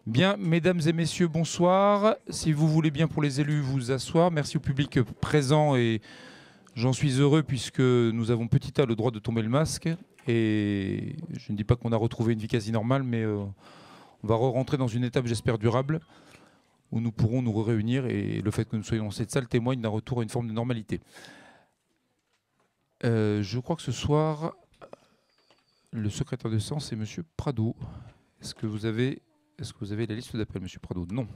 Bien, mesdames et messieurs, bonsoir. Si vous voulez bien pour les élus vous asseoir, merci au public présent et j'en suis heureux puisque nous avons petit à le droit de tomber le masque et je ne dis pas qu'on a retrouvé une vie quasi normale, mais on va rentrer dans une étape, j'espère, durable où nous pourrons nous réunir et le fait que nous soyons dans cette salle témoigne d'un retour à une forme de normalité. Je crois que ce soir, le secrétaire de séance est Monsieur Prado. Est-ce que vous avez la liste d'appel, Monsieur Prado? Non.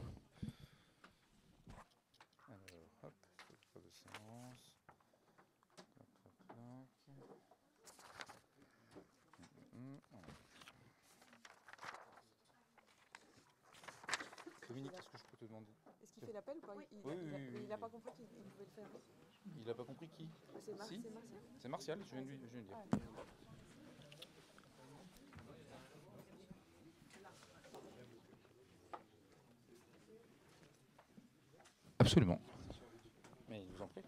Dominique, est-ce que je peux te demander? Est-ce qu'il fait l'appel ou pas? Il n'a pas compris qu'il pouvait le faire. Il n'a pas compris qui? C'est Martial. C'est Martial, je viens de lui dire. Ah. Absolument. Mais je vous en prie.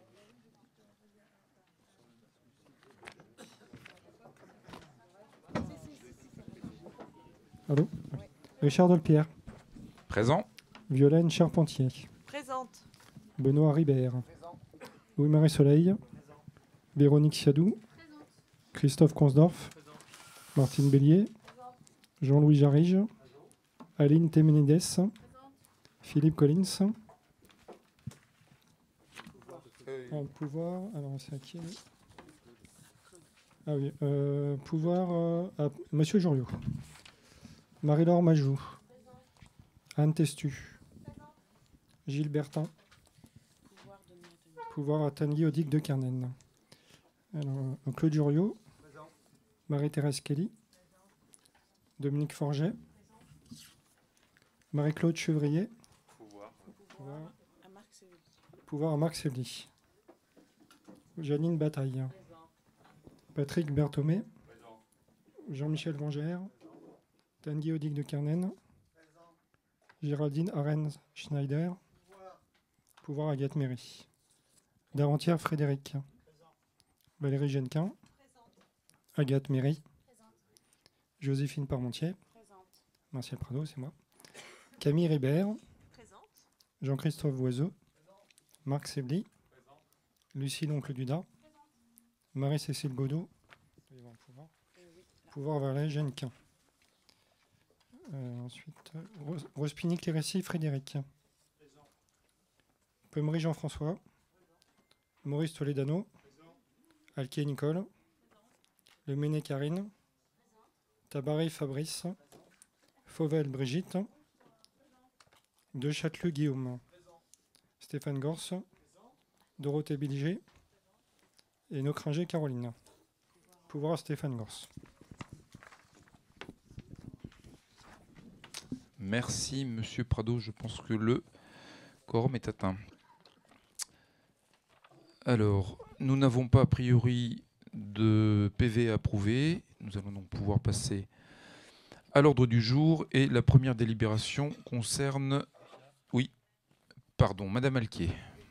Allô? Oui. Richard Dolpierre. Présent. Violaine Charpentier. Présente. Benoît Ribert. Louis-Marie Soleil. Véronique Siadou. Christophe Consdorf. Martine Bélier. Jean-Louis Jarige. Aline Téménides. Philippe Collins. Pouvoir. Alors, c'est à qui? Ah oui. Pouvoir à Monsieur Joriot. Marie-Laure Majou. Anne Testu. Gilles Bertin. Pouvoir à Tanguy Odic de Kernen. Alors, Claude Juriot. Marie-Thérèse Kelly. Dominique Forget. Marie-Claude Chevrier. Pouvoir à Marc Sévli. Janine Bataille. Patrick Berthomé. Jean-Michel Vangère. Tanguy Odic de Kernen. Géraldine Arens Schneider. Pouvoir Agathe Méry. Darentière Frédéric. Valérie Genquin. Agathe Méry. Joséphine Parmentier. Martial Prado, c'est moi. Camille Ribert. Jean-Christophe Voiseau. Marc Sebli. Lucie L'Oncle Dudas. Marie-Cécile Godot. Pouvoir Valérie Genquin. Ensuite, Rospigny Clérécy Frédéric. Pemery Jean-François. Maurice Toledano. Alquier Nicole. Le Méné Karine. Tabaré Fabrice. Fauvel Brigitte. De Châteleux Guillaume. Stéphane Gorce. Dorothée Bilger. Et Nocringer Caroline. Pouvoir Stéphane Gorce. Merci, Monsieur Prado. Je pense que le quorum est atteint. Alors, nous n'avons pas a priori de PV approuvé. Nous allons donc pouvoir passer à l'ordre du jour. Et la première délibération concerne... Oui, pardon, Madame Alquier.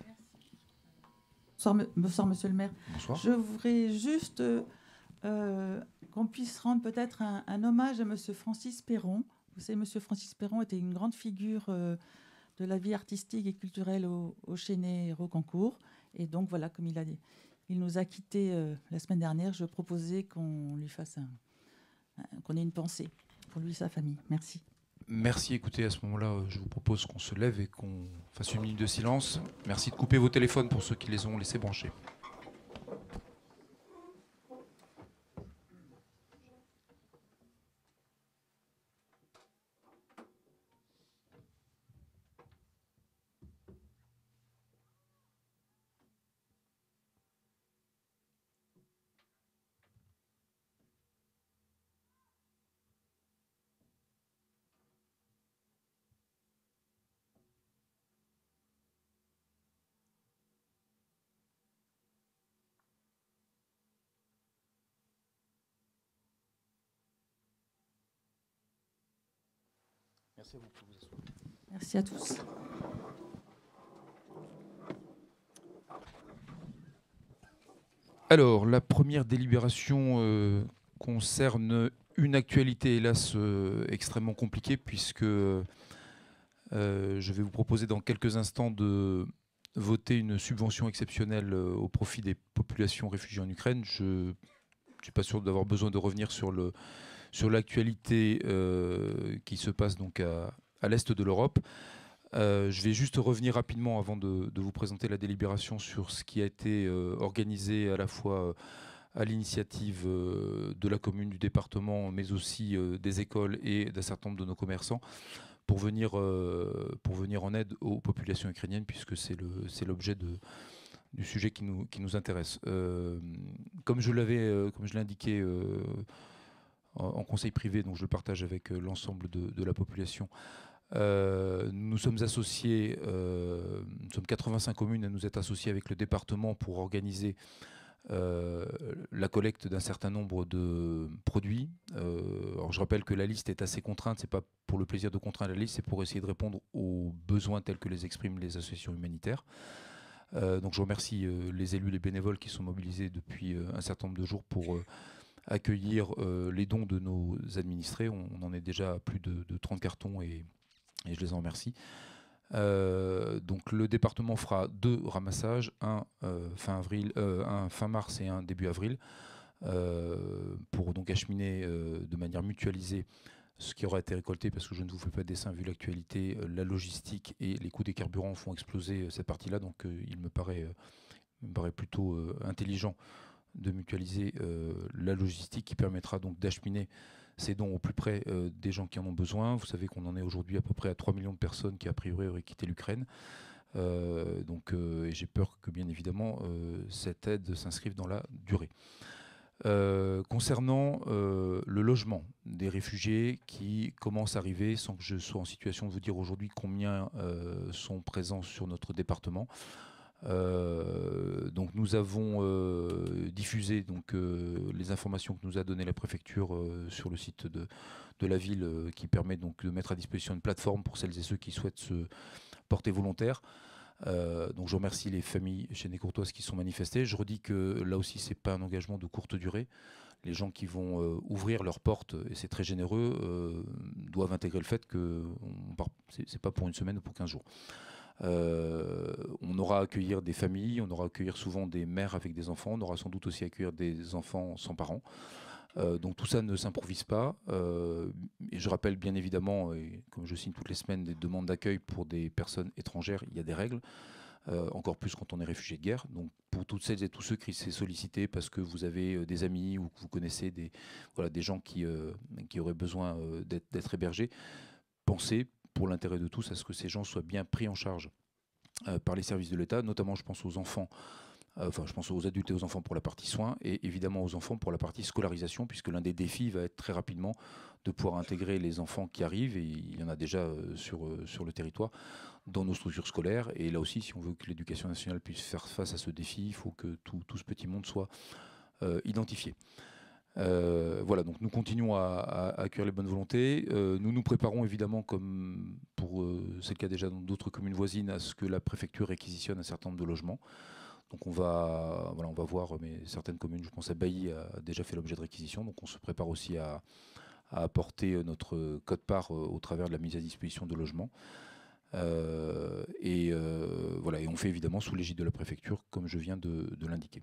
Bonsoir, Monsieur le maire. Bonsoir. Je voudrais juste qu'on puisse rendre peut-être un hommage à Monsieur Francis Perron. Vous savez, Monsieur Francis Perron était une grande figure de la vie artistique et culturelle au Chesnay et Rocancourt. Et donc, voilà, comme il nous a quittés la semaine dernière, je proposais qu'on lui fasse qu'on ait une pensée pour lui et sa famille. Merci. Merci. Écoutez, à ce moment-là, je vous propose qu'on se lève et qu'on fasse une minute de silence. Merci de couper vos téléphones pour ceux qui les ont laissés brancher. Merci à vous. Merci à tous. Alors, la première délibération concerne une actualité, hélas, extrêmement compliquée, puisque Je vais vous proposer dans quelques instants de voter une subvention exceptionnelle au profit des populations réfugiées en Ukraine. Je ne suis pas sûr d'avoir besoin de revenir sur l'actualité qui se passe donc à l'est de l'Europe. Je vais juste revenir rapidement avant de vous présenter la délibération sur ce qui a été organisé à la fois à l'initiative de la commune, du département, mais aussi des écoles et d'un certain nombre de nos commerçants pour venir en aide aux populations ukrainiennes, puisque c'est l'objet du sujet qui nous intéresse. Comme je l'ai indiqué en conseil privé, donc je le partage avec l'ensemble de la population, nous sommes associés, nous sommes 85 communes à nous être associés avec le département pour organiser la collecte d'un certain nombre de produits. Alors je rappelle que la liste est assez contrainte, c'est pas pour le plaisir de contraindre la liste, c'est pour essayer de répondre aux besoins tels que les expriment les associations humanitaires. Donc je remercie les élus, les bénévoles qui sont mobilisés depuis un certain nombre de jours pour accueillir les dons de nos administrés. On en est déjà à plus de 30 cartons et je les en remercie. Donc le département fera 2 ramassages, un fin mars et un début avril, pour donc acheminer de manière mutualisée ce qui aura été récolté, parce que je ne vous fais pas de dessin vu l'actualité, la logistique et les coûts des carburants font exploser cette partie-là, donc il me paraît plutôt intelligent de mutualiser la logistique qui permettra donc d'acheminer ces dons au plus près des gens qui en ont besoin. Vous savez qu'on en est aujourd'hui à peu près à 3 millions de personnes qui a priori auraient quitté l'Ukraine. Et j'ai peur que bien évidemment cette aide s'inscrive dans la durée. Concernant le logement des réfugiés qui commencent à arriver, sans que je sois en situation de vous dire aujourd'hui combien sont présents sur notre département. Donc nous avons diffusé les informations que nous a données la préfecture sur le site de la ville qui permet donc de mettre à disposition une plateforme pour celles et ceux qui souhaitent se porter volontaires. Donc je remercie les familles chénet-courtoises qui sont manifestées. Je redis que là aussi c'est pas un engagement de courte durée. Les gens qui vont ouvrir leurs portes, et c'est très généreux, doivent intégrer le fait que c'est pas pour une semaine ou pour 15 jours. On aura à accueillir des familles, on aura à accueillir souvent des mères avec des enfants, on aura sans doute aussi à accueillir des enfants sans parents. Donc tout ça ne s'improvise pas. Et je rappelle bien évidemment, et comme je signe toutes les semaines des demandes d'accueil pour des personnes étrangères, il y a des règles. Encore plus quand on est réfugié de guerre. Donc pour toutes celles et tous ceux qui s'est sollicité parce que vous avez des amis ou que vous connaissez des gens qui auraient besoin d'être hébergés, pensez, pour l'intérêt de tous, à ce que ces gens soient bien pris en charge par les services de l'État, notamment je pense aux enfants, je pense aux adultes et aux enfants pour la partie soins, et évidemment aux enfants pour la partie scolarisation, puisque l'un des défis va être très rapidement de pouvoir intégrer les enfants qui arrivent, et il y en a déjà sur le territoire, dans nos structures scolaires. Et là aussi, si on veut que l'éducation nationale puisse faire face à ce défi, il faut que tout ce petit monde soit identifié. Voilà, donc nous continuons à accueillir les bonnes volontés. Nous nous préparons évidemment, comme c'est le cas déjà dans d'autres communes voisines, à ce que la préfecture réquisitionne un certain nombre de logements. Donc on va voir, mais certaines communes, je pense à Bailly, a déjà fait l'objet de réquisition. Donc on se prépare aussi à apporter notre quote-part au travers de la mise à disposition de logements. Et on fait évidemment sous l'égide de la préfecture, comme je viens de l'indiquer.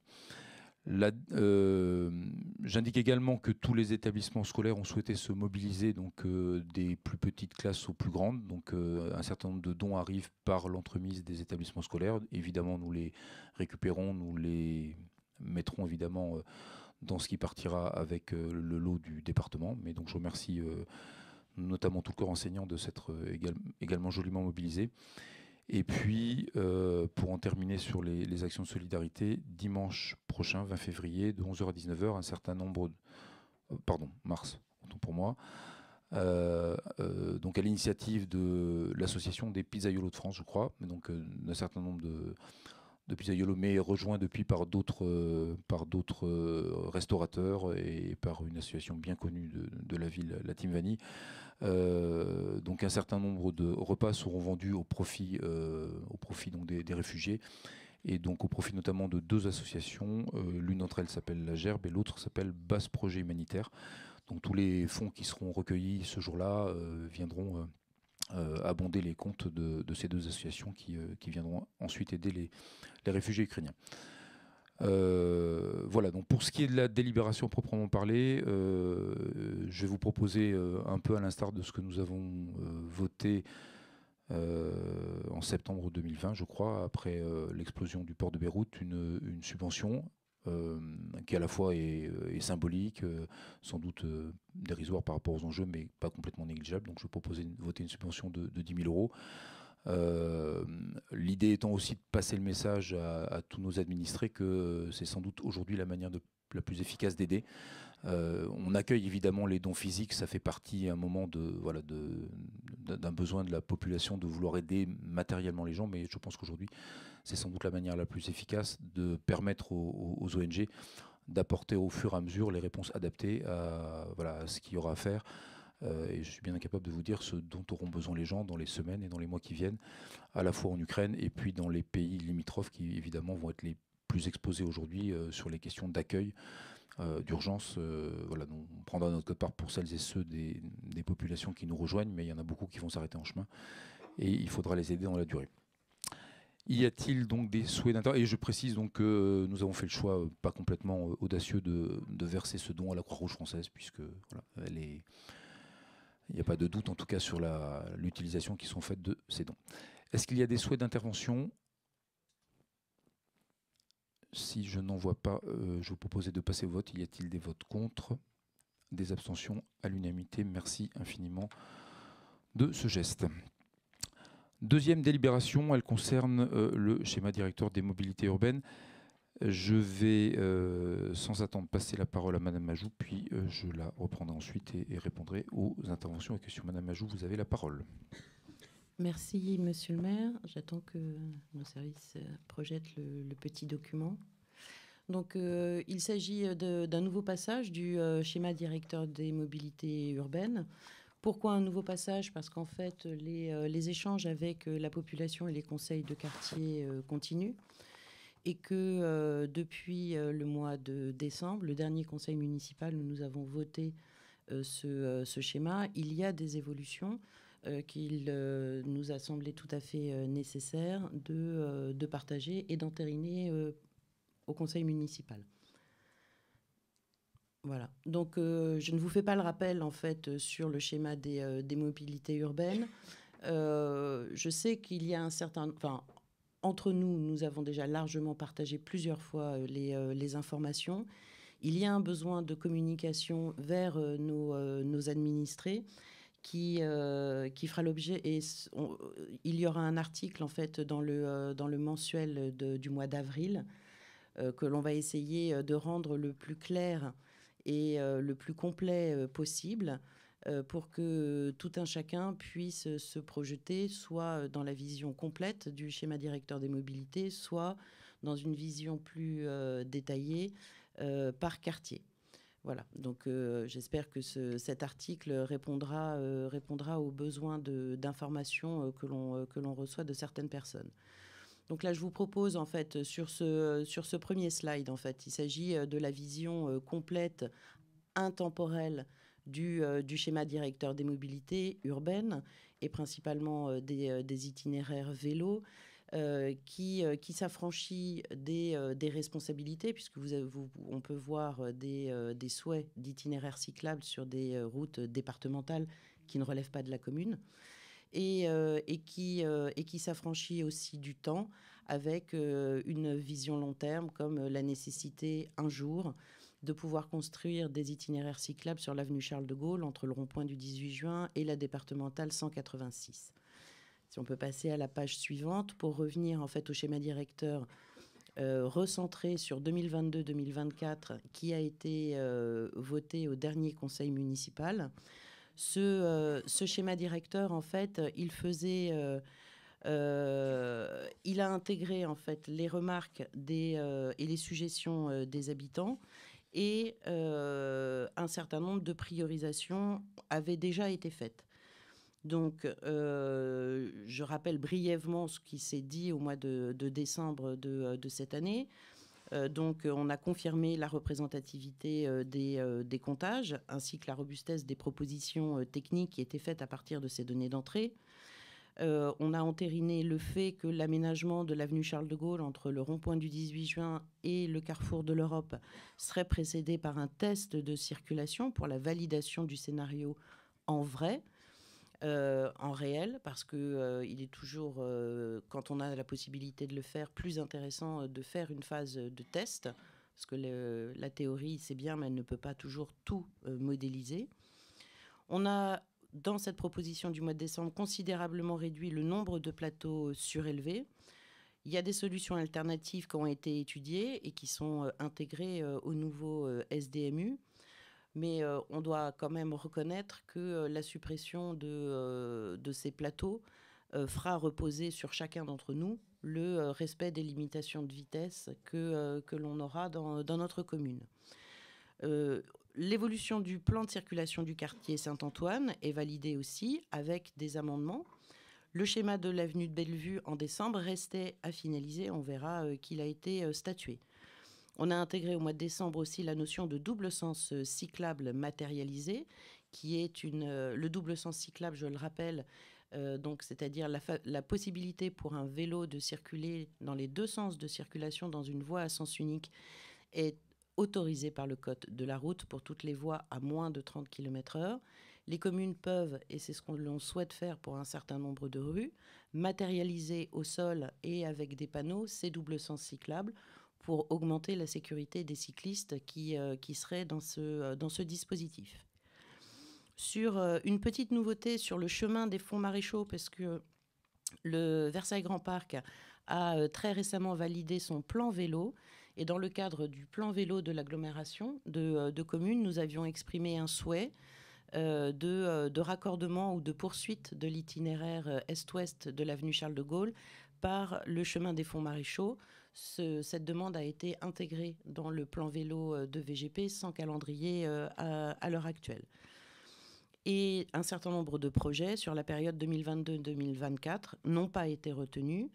J'indique également que tous les établissements scolaires ont souhaité se mobiliser, donc des plus petites classes aux plus grandes. Donc un certain nombre de dons arrivent par l'entremise des établissements scolaires. Évidemment, nous les récupérons, nous les mettrons évidemment dans ce qui partira avec le lot du département. Mais donc je remercie notamment tout le corps enseignant de s'être également joliment mobilisé. Et puis, pour en terminer sur les actions de solidarité, dimanche prochain, 20 février, de 11h à 19h, un certain nombre... mars, autant pour moi. Donc à l'initiative de l'association des pizzaiolos de France, je crois, donc d'un certain nombre de pizzaiolos, mais rejoints depuis par d'autres restaurateurs et par une association bien connue de la ville, la Team Vanille. Donc un certain nombre de repas seront vendus au profit donc des réfugiés, et donc au profit notamment de 2 associations. L'une d'entre elles s'appelle La Gerbe et l'autre s'appelle Basse Projet Humanitaire. Donc tous les fonds qui seront recueillis ce jour-là viendront abonder les comptes de ces deux associations qui viendront ensuite aider les réfugiés ukrainiens. Voilà, donc pour ce qui est de la délibération proprement parlée, je vais vous proposer un peu à l'instar de ce que nous avons voté en septembre 2020, je crois, après l'explosion du port de Beyrouth, une subvention qui à la fois est symbolique, sans doute dérisoire par rapport aux enjeux, mais pas complètement négligeable. Donc je proposais de voter une subvention de 10 000 euros. L'idée étant aussi de passer le message à tous nos administrés que c'est sans doute aujourd'hui la manière la plus efficace d'aider. On accueille évidemment les dons physiques, ça fait partie à un moment d'un besoin de la population de vouloir aider matériellement les gens, mais je pense qu'aujourd'hui c'est sans doute la manière la plus efficace de permettre aux ONG d'apporter au fur et à mesure les réponses adaptées à ce qu'il y aura à faire. Et je suis bien incapable de vous dire ce dont auront besoin les gens dans les semaines et dans les mois qui viennent, à la fois en Ukraine et puis dans les pays limitrophes qui évidemment vont être les plus exposés aujourd'hui sur les questions d'accueil, d'urgence. Voilà, donc on prendra notre part pour celles et ceux des populations qui nous rejoignent, mais il y en a beaucoup qui vont s'arrêter en chemin et il faudra les aider dans la durée. Y a-t-il donc des souhaits d'intervention? Et je précise donc que nous avons fait le choix, pas complètement audacieux, de verser ce don à la Croix-Rouge française, puisque voilà, il n'y a pas de doute en tout cas sur l'utilisation qui sont faites de ces dons. Est-ce qu'il y a des souhaits d'intervention? Si je n'en vois pas, je vous proposais de passer au vote. Y a-t-il des votes contre? Des abstentions? À l'unanimité. Merci infiniment de ce geste. Deuxième délibération, elle concerne le schéma directeur des mobilités urbaines. Je vais sans attendre passer la parole à Madame Majou, puis je la reprendrai ensuite et répondrai aux interventions et questions. Madame Majou, vous avez la parole. Merci, Monsieur le maire. J'attends que nos services projettent le petit document. Donc, il s'agit d'un nouveau passage du schéma directeur des mobilités urbaines. Pourquoi un nouveau passage? Parce qu'en fait, les échanges avec la population et les conseils de quartier continuent. Et que depuis le mois de décembre, le dernier conseil municipal où nous avons voté ce schéma, il y a des évolutions qu'il nous a semblé tout à fait nécessaire de partager et d'entériner au conseil municipal. Voilà. Donc, je ne vous fais pas le rappel, en fait, sur le schéma des mobilités urbaines. Je sais qu'il y a un certain... Enfin, entre nous, nous avons déjà largement partagé plusieurs fois les informations. Il y a un besoin de communication vers nos administrés qui fera l'objet... Et il y aura un article, en fait, dans le mensuel du mois d'avril que l'on va essayer de rendre le plus clair et le plus complet possible pour que tout un chacun puisse se projeter soit dans la vision complète du schéma directeur des mobilités, soit dans une vision plus détaillée par quartier. Voilà, donc j'espère que cet article répondra aux besoins d'informations que l'on reçoit de certaines personnes. Donc là, je vous propose, en fait, sur ce premier slide, en fait, il s'agit de la vision complète, intemporelle du schéma directeur des mobilités urbaines et principalement des itinéraires vélos qui s'affranchit des responsabilités, puisque on peut voir des souhaits d'itinéraires cyclables sur des routes départementales qui ne relèvent pas de la commune. Et qui s'affranchit aussi du temps avec une vision long terme, comme la nécessité un jour de pouvoir construire des itinéraires cyclables sur l'avenue Charles de Gaulle entre le rond-point du 18 juin et la départementale 186. Si on peut passer à la page suivante pour revenir en fait au schéma directeur recentré sur 2022-2024 qui a été voté au dernier conseil municipal. Ce schéma directeur, en fait, il a intégré en fait les remarques et les suggestions des habitants et un certain nombre de priorisations avaient déjà été faites. Donc, je rappelle brièvement ce qui s'est dit au mois de décembre de cette année. Donc, on a confirmé la représentativité des comptages, ainsi que la robustesse des propositions techniques qui étaient faites à partir de ces données d'entrée. On a entériné le fait que l'aménagement de l'avenue Charles de Gaulle entre le rond-point du 18 juin et le carrefour de l'Europe serait précédé par un test de circulation pour la validation du scénario en vrai, en réel, parce qu'il est toujours, quand on a la possibilité de le faire, plus intéressant de faire une phase de test, parce que la théorie, c'est bien, mais elle ne peut pas toujours tout modéliser. On a, dans cette proposition du mois de décembre, considérablement réduit le nombre de plateaux surélevés. Il y a des solutions alternatives qui ont été étudiées et qui sont intégrées au nouveau SDMU. Mais on doit quand même reconnaître que la suppression de ces plateaux fera reposer sur chacun d'entre nous le respect des limitations de vitesse que l'on aura dans notre commune. L'évolution du plan de circulation du quartier Saint-Antoine est validée aussi avec des amendements. Le schéma de l'avenue de Bellevue en décembre restait à finaliser. On verra qu'il a été statué. On a intégré au mois de décembre aussi la notion de double sens cyclable matérialisé, qui est le double sens cyclable, je le rappelle, donc c'est-à-dire la possibilité pour un vélo de circuler dans les deux sens de circulation dans une voie à sens unique est autorisée par le code de la route pour toutes les voies à moins de 30 km/h. Les communes peuvent, et c'est ce qu'on souhaite faire pour un certain nombre de rues, matérialiser au sol et avec des panneaux ces doubles sens cyclables pour augmenter la sécurité des cyclistes qui seraient dans ce dispositif. Sur une petite nouveauté sur le chemin des fonds maréchaux, parce que le Versailles Grand Parc a très récemment validé son plan vélo, et dans le cadre du plan vélo de l'agglomération de communes, nous avions exprimé un souhait de raccordement ou de poursuite de l'itinéraire est-ouest de l'avenue Charles de Gaulle par le chemin des fonds maréchaux. Cette demande a été intégrée dans le plan vélo de VGP sans calendrier à l'heure actuelle. Et un certain nombre de projets sur la période 2022-2024 n'ont pas été retenus.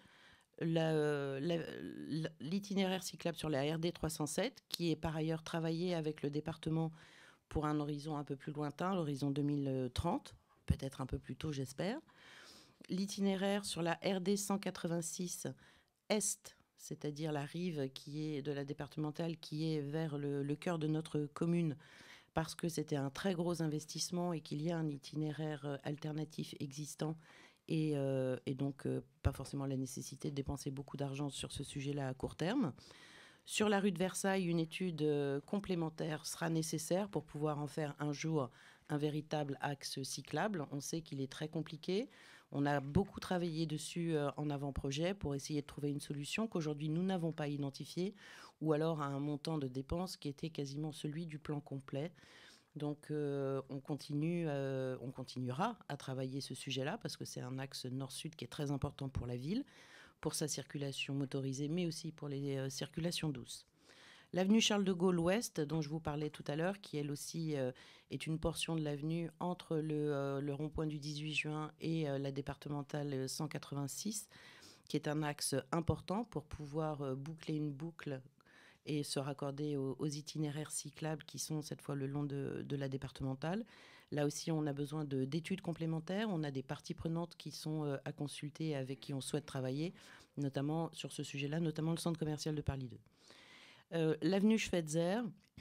L'itinéraire cyclable sur la RD 307, qui est par ailleurs travaillé avec le département pour un horizon un peu plus lointain, l'horizon 2030, peut-être un peu plus tôt, j'espère. L'itinéraire sur la RD 186 Est, c'est-à-dire la rive qui est de la départementale qui est vers le cœur de notre commune, parce que c'était un très gros investissement et qu'il y a un itinéraire alternatif existant et donc pas forcément la nécessité de dépenser beaucoup d'argent sur ce sujet-là à court terme. Sur la rue de Versailles, une étude complémentaire sera nécessaire pour pouvoir en faire un jour un véritable axe cyclable. On sait qu'il est très compliqué. On a beaucoup travaillé dessus en avant-projet pour essayer de trouver une solution qu'aujourd'hui nous n'avons pas identifiée, ou alors à un montant de dépenses qui était quasiment celui du plan complet. Donc on continuera à travailler ce sujet-là parce que c'est un axe nord-sud qui est très important pour la ville, pour sa circulation motorisée, mais aussi pour les circulations douces. L'avenue Charles de Gaulle Ouest, dont je vous parlais tout à l'heure, qui elle aussi est une portion de l'avenue entre le rond-point du 18 juin et la départementale 186, qui est un axe important pour pouvoir boucler une boucle et se raccorder aux itinéraires cyclables qui sont cette fois le long de la départementale. Là aussi, on a besoin d'études complémentaires. On a des parties prenantes qui sont à consulter et avec qui on souhaite travailler, notamment sur ce sujet-là, notamment le centre commercial de Paris 2. L'avenue Schweitzer,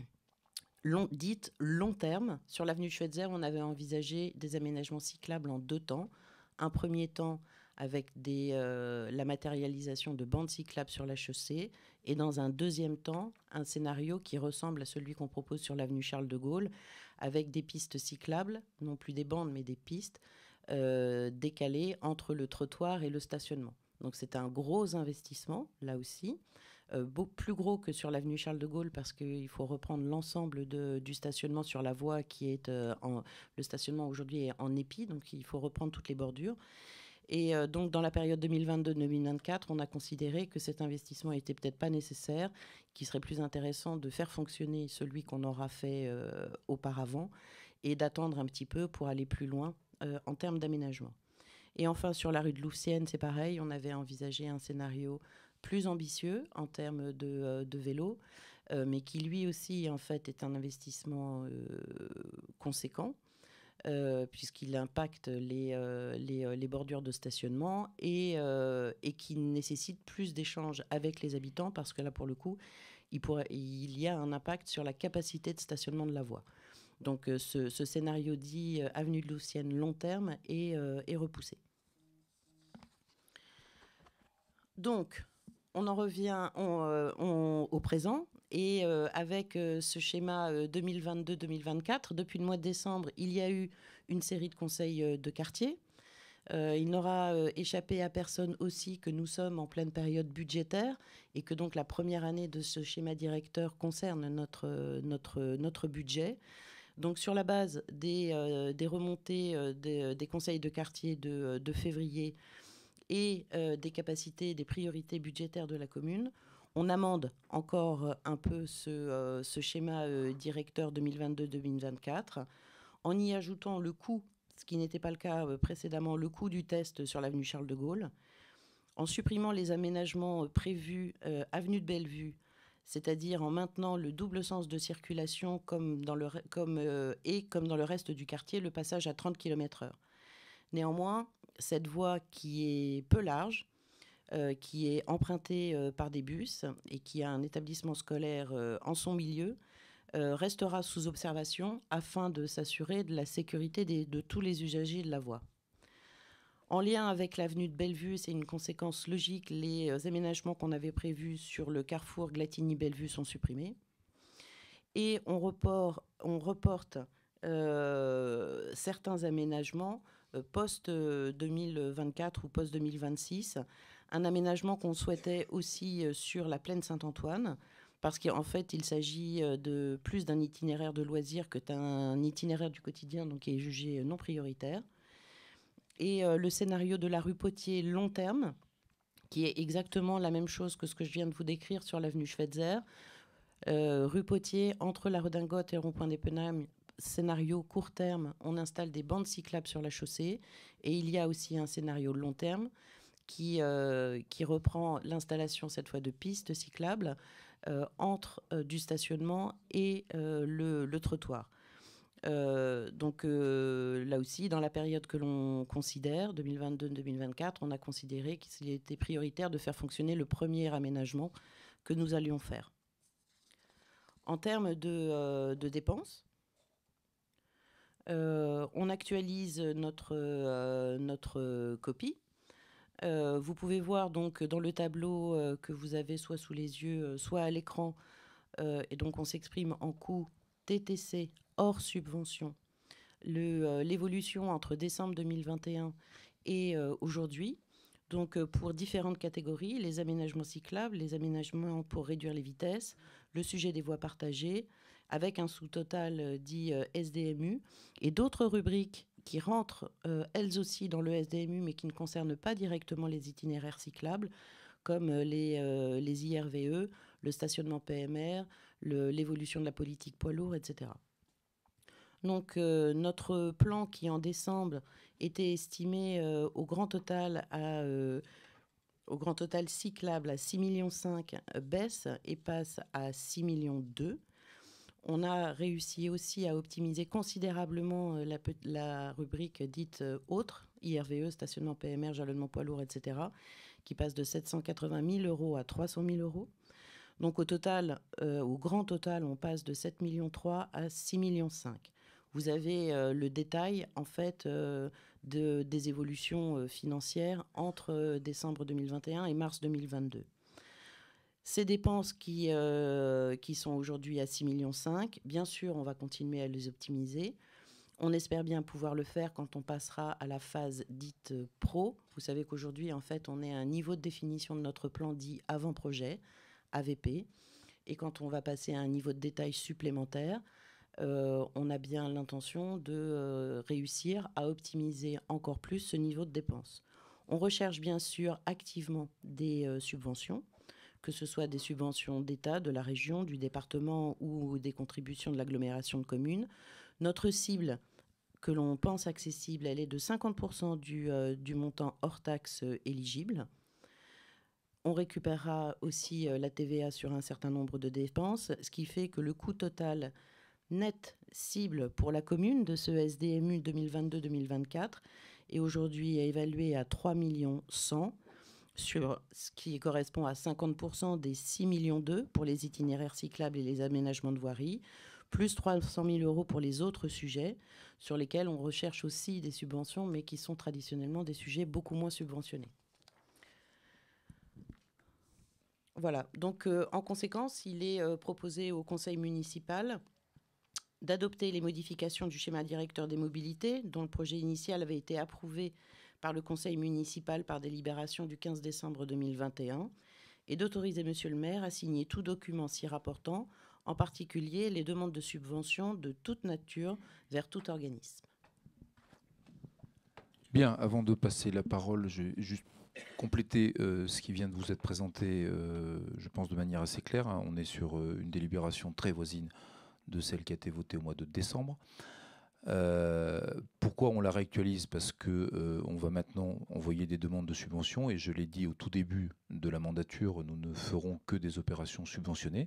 dite long terme. Sur l'avenue Schweitzer, on avait envisagé des aménagements cyclables en 2 temps. Un premier temps avec la matérialisation de bandes cyclables sur la chaussée, et dans un deuxième temps, un scénario qui ressemble à celui qu'on propose sur l'avenue Charles de Gaulle, avec des pistes cyclables, non plus des bandes, mais des pistes décalées entre le trottoir et le stationnement. Donc c'est un gros investissement, là aussi, beaucoup plus gros que sur l'avenue Charles de Gaulle, parce qu'il faut reprendre l'ensemble du stationnement sur la voie qui est le stationnement aujourd'hui est en épi, donc il faut reprendre toutes les bordures. Et donc, dans la période 2022-2024, on a considéré que cet investissement n'était peut-être pas nécessaire, qu'il serait plus intéressant de faire fonctionner celui qu'on aura fait auparavant et d'attendre un petit peu pour aller plus loin en termes d'aménagement. Et enfin, sur la rue de Louvciennes, c'est pareil, on avait envisagé un scénario plus ambitieux en termes de vélo, mais qui lui aussi en fait est un investissement conséquent. Puisqu'il impacte les bordures de stationnement et qui nécessite plus d'échanges avec les habitants parce que là, pour le coup, il y a un impact sur la capacité de stationnement de la voie. Donc ce scénario dit avenue de Loussienne long terme est repoussé. Donc, on en revient au présent. Et avec ce schéma 2022-2024, depuis le mois de décembre, il y a eu une série de conseils de quartier. Il n'aura échappé à personne aussi que nous sommes en pleine période budgétaire et que donc la première année de ce schéma directeur concerne notre budget. Donc sur la base des remontées des conseils de quartier de février et des capacités, des priorités budgétaires de la commune, on amende encore un peu ce schéma directeur 2022-2024 en y ajoutant le coût, ce qui n'était pas le cas précédemment, le coût du test sur l'avenue Charles de Gaulle, en supprimant les aménagements prévus avenue de Bellevue, c'est-à-dire en maintenant le double sens de circulation comme dans le reste du quartier, le passage à 30 km/h. Néanmoins, cette voie qui est peu large, qui est empruntée par des bus et qui a un établissement scolaire en son milieu, restera sous observation afin de s'assurer de la sécurité de tous les usagers de la voie. En lien avec l'avenue de Bellevue, c'est une conséquence logique, les aménagements qu'on avait prévus sur le carrefour Glatigny-Bellevue sont supprimés. Et on reporte certains aménagements post-2024 ou post-2026. Un aménagement qu'on souhaitait aussi sur la plaine Saint-Antoine, parce qu'en fait, il s'agit de plus d'un itinéraire de loisirs que d'un itinéraire du quotidien, donc qui est jugé non prioritaire. Et le scénario de la rue Potier long terme, qui est exactement la même chose que ce que je viens de vous décrire sur l'avenue Schweitzer. Rue Potier, entre la Redingote et le rond-point des Penham, scénario court terme, on installe des bandes cyclables sur la chaussée. Et il y a aussi un scénario long terme qui reprend l'installation, cette fois, de pistes cyclables entre du stationnement et le trottoir. Donc là aussi, dans la période que l'on considère, 2022-2024, on a considéré qu'il était prioritaire de faire fonctionner le premier aménagement que nous allions faire. En termes de dépenses, on actualise notre copie. Vous pouvez voir donc dans le tableau que vous avez soit sous les yeux, soit à l'écran, et donc on s'exprime en coût TTC hors subvention, l'évolution entre décembre 2021 et aujourd'hui. Donc pour différentes catégories, les aménagements cyclables, les aménagements pour réduire les vitesses, le sujet des voies partagées, avec un sous-total dit SDMU, et d'autres rubriques qui rentrent elles aussi dans le SDMU, mais qui ne concernent pas directement les itinéraires cyclables, comme les IRVE, le stationnement PMR, l'évolution de la politique poids lourd, etc. Donc notre plan qui en décembre était estimé au grand total cyclable à 6,5 millions baisse et passe à 6,2 millions. On a réussi aussi à optimiser considérablement la rubrique dite autre, IRVE, stationnement PMR, jalonnement poids lourd, etc., qui passe de 780 000 € à 300 000 €. Donc au total, au grand total, on passe de 7,3 millions à 6,5 millions. Vous avez le détail en fait des évolutions financières entre décembre 2021 et mars 2022. Ces dépenses qui sont aujourd'hui à 6,5 millions, bien sûr, on va continuer à les optimiser. On espère bien pouvoir le faire quand on passera à la phase dite pro. Vous savez qu'aujourd'hui, en fait, on est à un niveau de définition de notre plan dit avant-projet, AVP. Et quand on va passer à un niveau de détail supplémentaire, on a bien l'intention de réussir à optimiser encore plus ce niveau de dépenses. On recherche bien sûr activement des subventions, que ce soit des subventions d'État, de la région, du département ou des contributions de l'agglomération de communes. Notre cible, que l'on pense accessible, elle est de 50% du montant hors taxe éligible. On récupérera aussi la TVA sur un certain nombre de dépenses, ce qui fait que le coût total net cible pour la commune de ce SDMU 2022-2024 est aujourd'hui évalué à 3 millions 100, sur ce qui correspond à 50% des 6 millions 2 pour les itinéraires cyclables et les aménagements de voirie, plus 300 000 euros pour les autres sujets, sur lesquels on recherche aussi des subventions, mais qui sont traditionnellement des sujets beaucoup moins subventionnés. Voilà, donc en conséquence, il est proposé au conseil municipal d'adopter les modifications du schéma directeur des mobilités, dont le projet initial avait été approuvé par le conseil municipal par délibération du 15 décembre 2021, et d'autoriser monsieur le maire à signer tout document s'y rapportant, en particulier les demandes de subventions de toute nature vers tout organisme. Bien, avant de passer la parole, je vais juste compléter ce qui vient de vous être présenté, je pense de manière assez claire. Hein. On est sur une délibération très voisine de celle qui a été votée au mois de décembre. Pourquoi on la réactualise? Parce que on va maintenant envoyer des demandes de subventions, et je l'ai dit au tout début de la mandature, nous ne ferons que des opérations subventionnées.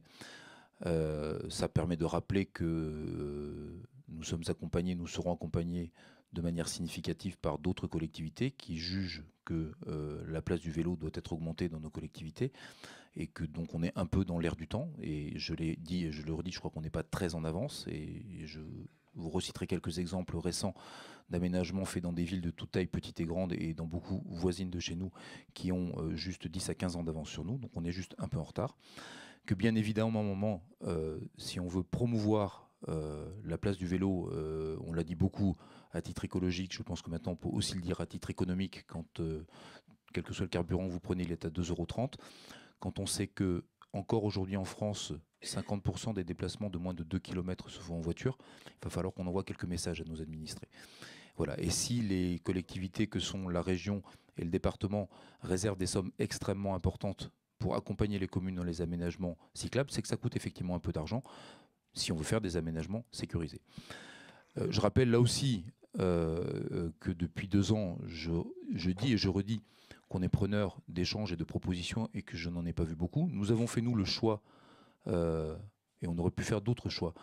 Ça permet de rappeler que nous sommes accompagnés, nous serons accompagnés de manière significative par d'autres collectivités qui jugent que la place du vélo doit être augmentée dans nos collectivités, et que donc on est un peu dans l'air du temps. Et je l'ai dit et je le redis, je crois qu'on n'est pas très en avance, et je vous reciterai quelques exemples récents d'aménagements faits dans des villes de toute taille, petites et grandes, et dans beaucoup voisines de chez nous, qui ont juste 10 à 15 ans d'avance sur nous. Donc on est juste un peu en retard. Que bien évidemment, à un moment, si on veut promouvoir la place du vélo, on l'a dit beaucoup à titre écologique, je pense que maintenant on peut aussi le dire à titre économique, quand quel que soit le carburant vous prenez, il est à 2,30 €. Quand on sait que encore aujourd'hui en France, 50% des déplacements de moins de 2 km se font en voiture, il va falloir qu'on envoie quelques messages à nos administrés. Voilà. Et si les collectivités que sont la région et le département réservent des sommes extrêmement importantes pour accompagner les communes dans les aménagements cyclables, c'est que ça coûte effectivement un peu d'argent si on veut faire des aménagements sécurisés. Je rappelle là aussi que depuis 2 ans, je dis et je redis qu'on est preneur d'échanges et de propositions, et que je n'en ai pas vu beaucoup. Nous avons fait, nous, le choix, et on aurait pu faire d'autres choix,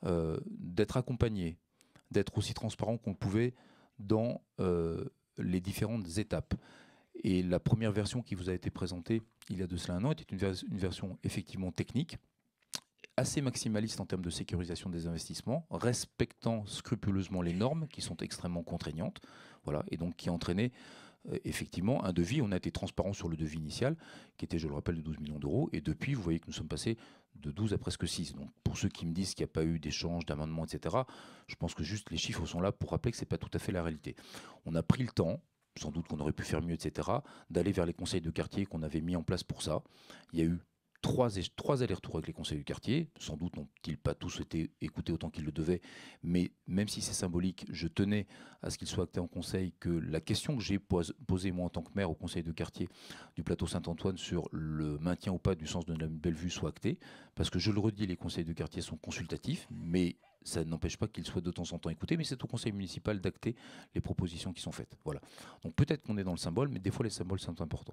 d'être accompagnés, d'être aussi transparent qu'on le pouvait dans les différentes étapes. Et la première version qui vous a été présentée il y a de cela un an était une version effectivement technique, assez maximaliste en termes de sécurisation des investissements, respectant scrupuleusement les normes qui sont extrêmement contraignantes, voilà, et donc qui entraînait effectivement un devis. On a été transparent sur le devis initial, qui était, je le rappelle, de 12 millions d'euros, et depuis, vous voyez que nous sommes passés de 12 à presque 6. Donc pour ceux qui me disent qu'il n'y a pas eu d'échange, d'amendement, etc., je pense que juste les chiffres sont là pour rappeler que ce n'est pas tout à fait la réalité. On a pris le temps, sans doute qu'on aurait pu faire mieux, etc., d'aller vers les conseils de quartier qu'on avait mis en place pour ça. Il y a eu 3 allers-retours avec les conseils du quartier. Sans doute n'ont-ils pas tous été écoutés autant qu'ils le devaient, mais même si c'est symbolique, je tenais à ce qu'il soit acté en conseil que la question que j'ai posée moi en tant que maire au conseil de quartier du plateau Saint-Antoine sur le maintien ou pas du sens de la Bellevue soit acté, parce que je le redis, les conseils de quartier sont consultatifs, mais ça n'empêche pas qu'ils soient de temps en temps écoutés, mais c'est au conseil municipal d'acter les propositions qui sont faites. Voilà. Donc peut-être qu'on est dans le symbole, mais des fois les symboles sont importants.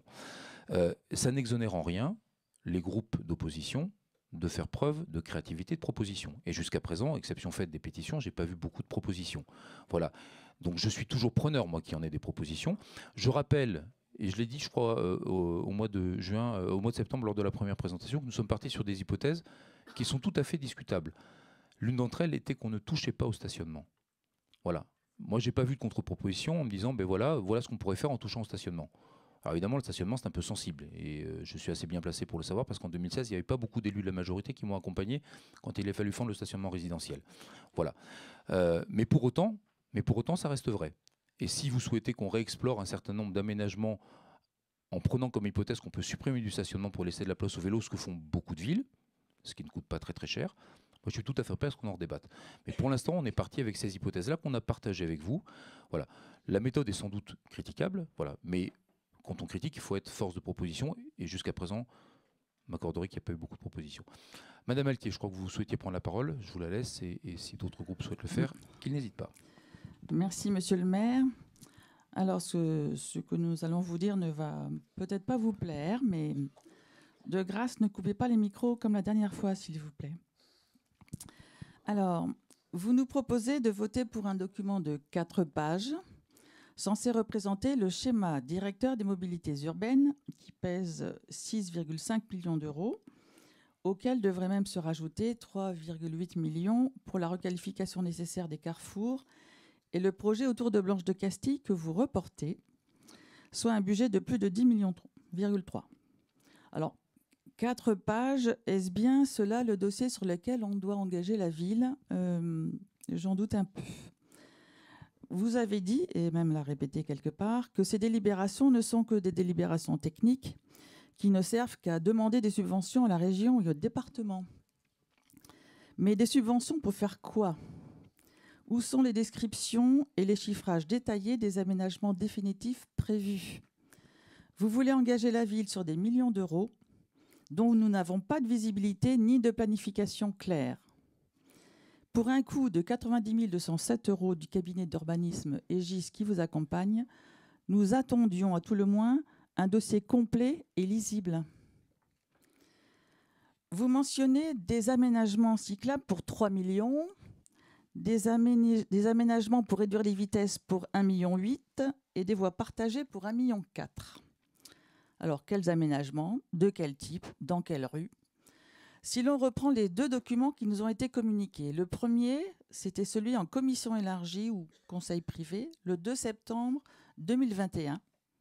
Ça n'exonère en rien les groupes d'opposition de faire preuve de créativité, de proposition. Et jusqu'à présent, exception faite des pétitions, j'ai pas vu beaucoup de propositions. Voilà. Donc je suis toujours preneur, moi, qui en ait des propositions. Je rappelle, et je l'ai dit, je crois, au mois de juin, au mois de septembre, lors de la première présentation, que nous sommes partis sur des hypothèses qui sont tout à fait discutables. L'une d'entre elles était qu'on ne touchait pas au stationnement. Voilà. Moi, j'ai pas vu de contre-proposition en me disant, ben voilà ce qu'on pourrait faire en touchant au stationnement. Alors évidemment, le stationnement, c'est un peu sensible, et je suis assez bien placé pour le savoir, parce qu'en 2016, il n'y avait pas beaucoup d'élus de la majorité qui m'ont accompagné quand il a fallu fendre le stationnement résidentiel. Voilà. Mais pour autant, ça reste vrai. Et si vous souhaitez qu'on réexplore un certain nombre d'aménagements en prenant comme hypothèse qu'on peut supprimer du stationnement pour laisser de la place au vélo, ce que font beaucoup de villes, ce qui ne coûte pas très très cher, moi, je suis tout à fait prêt à ce qu'on en redébatte. Mais pour l'instant, on est parti avec ces hypothèses-là qu'on a partagées avec vous. Voilà. La méthode est sans doute critiquable, voilà, mais quand on critique, il faut être force de proposition, et jusqu'à présent, m'accorderai qu'il n'y a pas eu beaucoup de propositions. Madame Altier, je crois que vous souhaitiez prendre la parole, je vous la laisse, et si d'autres groupes souhaitent le faire, qu'ils n'hésitent pas. Merci, monsieur le maire. Alors, ce que nous allons vous dire ne va peut-être pas vous plaire, mais de grâce, ne coupez pas les micros comme la dernière fois, s'il vous plaît. Alors, vous nous proposez de voter pour un document de 4 pages, censé représenter le schéma directeur des mobilités urbaines, qui pèse 6,5 millions d'euros, auquel devrait même se rajouter 3,8 millions pour la requalification nécessaire des carrefours et le projet autour de Blanche de Castille que vous reportez, soit un budget de plus de 10,3 millions. Alors, 4 pages, est-ce bien cela le dossier sur lequel on doit engager la ville ? J'en doute un peu. Vous avez dit, et même l'a répété quelque part, que ces délibérations ne sont que des délibérations techniques qui ne servent qu'à demander des subventions à la région et au département. Mais des subventions pour faire quoi ? Où sont les descriptions et les chiffrages détaillés des aménagements définitifs prévus ? Vous voulez engager la ville sur des millions d'euros dont nous n'avons pas de visibilité ni de planification claire. Pour un coût de 90 207 € du cabinet d'urbanisme Aegis qui vous accompagne, nous attendions à tout le moins un dossier complet et lisible. Vous mentionnez des aménagements cyclables pour 3 millions, des aménagements pour réduire les vitesses pour 1,8 million et des voies partagées pour 1,4 million. Alors, quels aménagements ? De quel type ? Dans quelle rue ? Si l'on reprend les 2 documents qui nous ont été communiqués, le premier, c'était celui en commission élargie ou conseil privé, le 2 septembre 2021,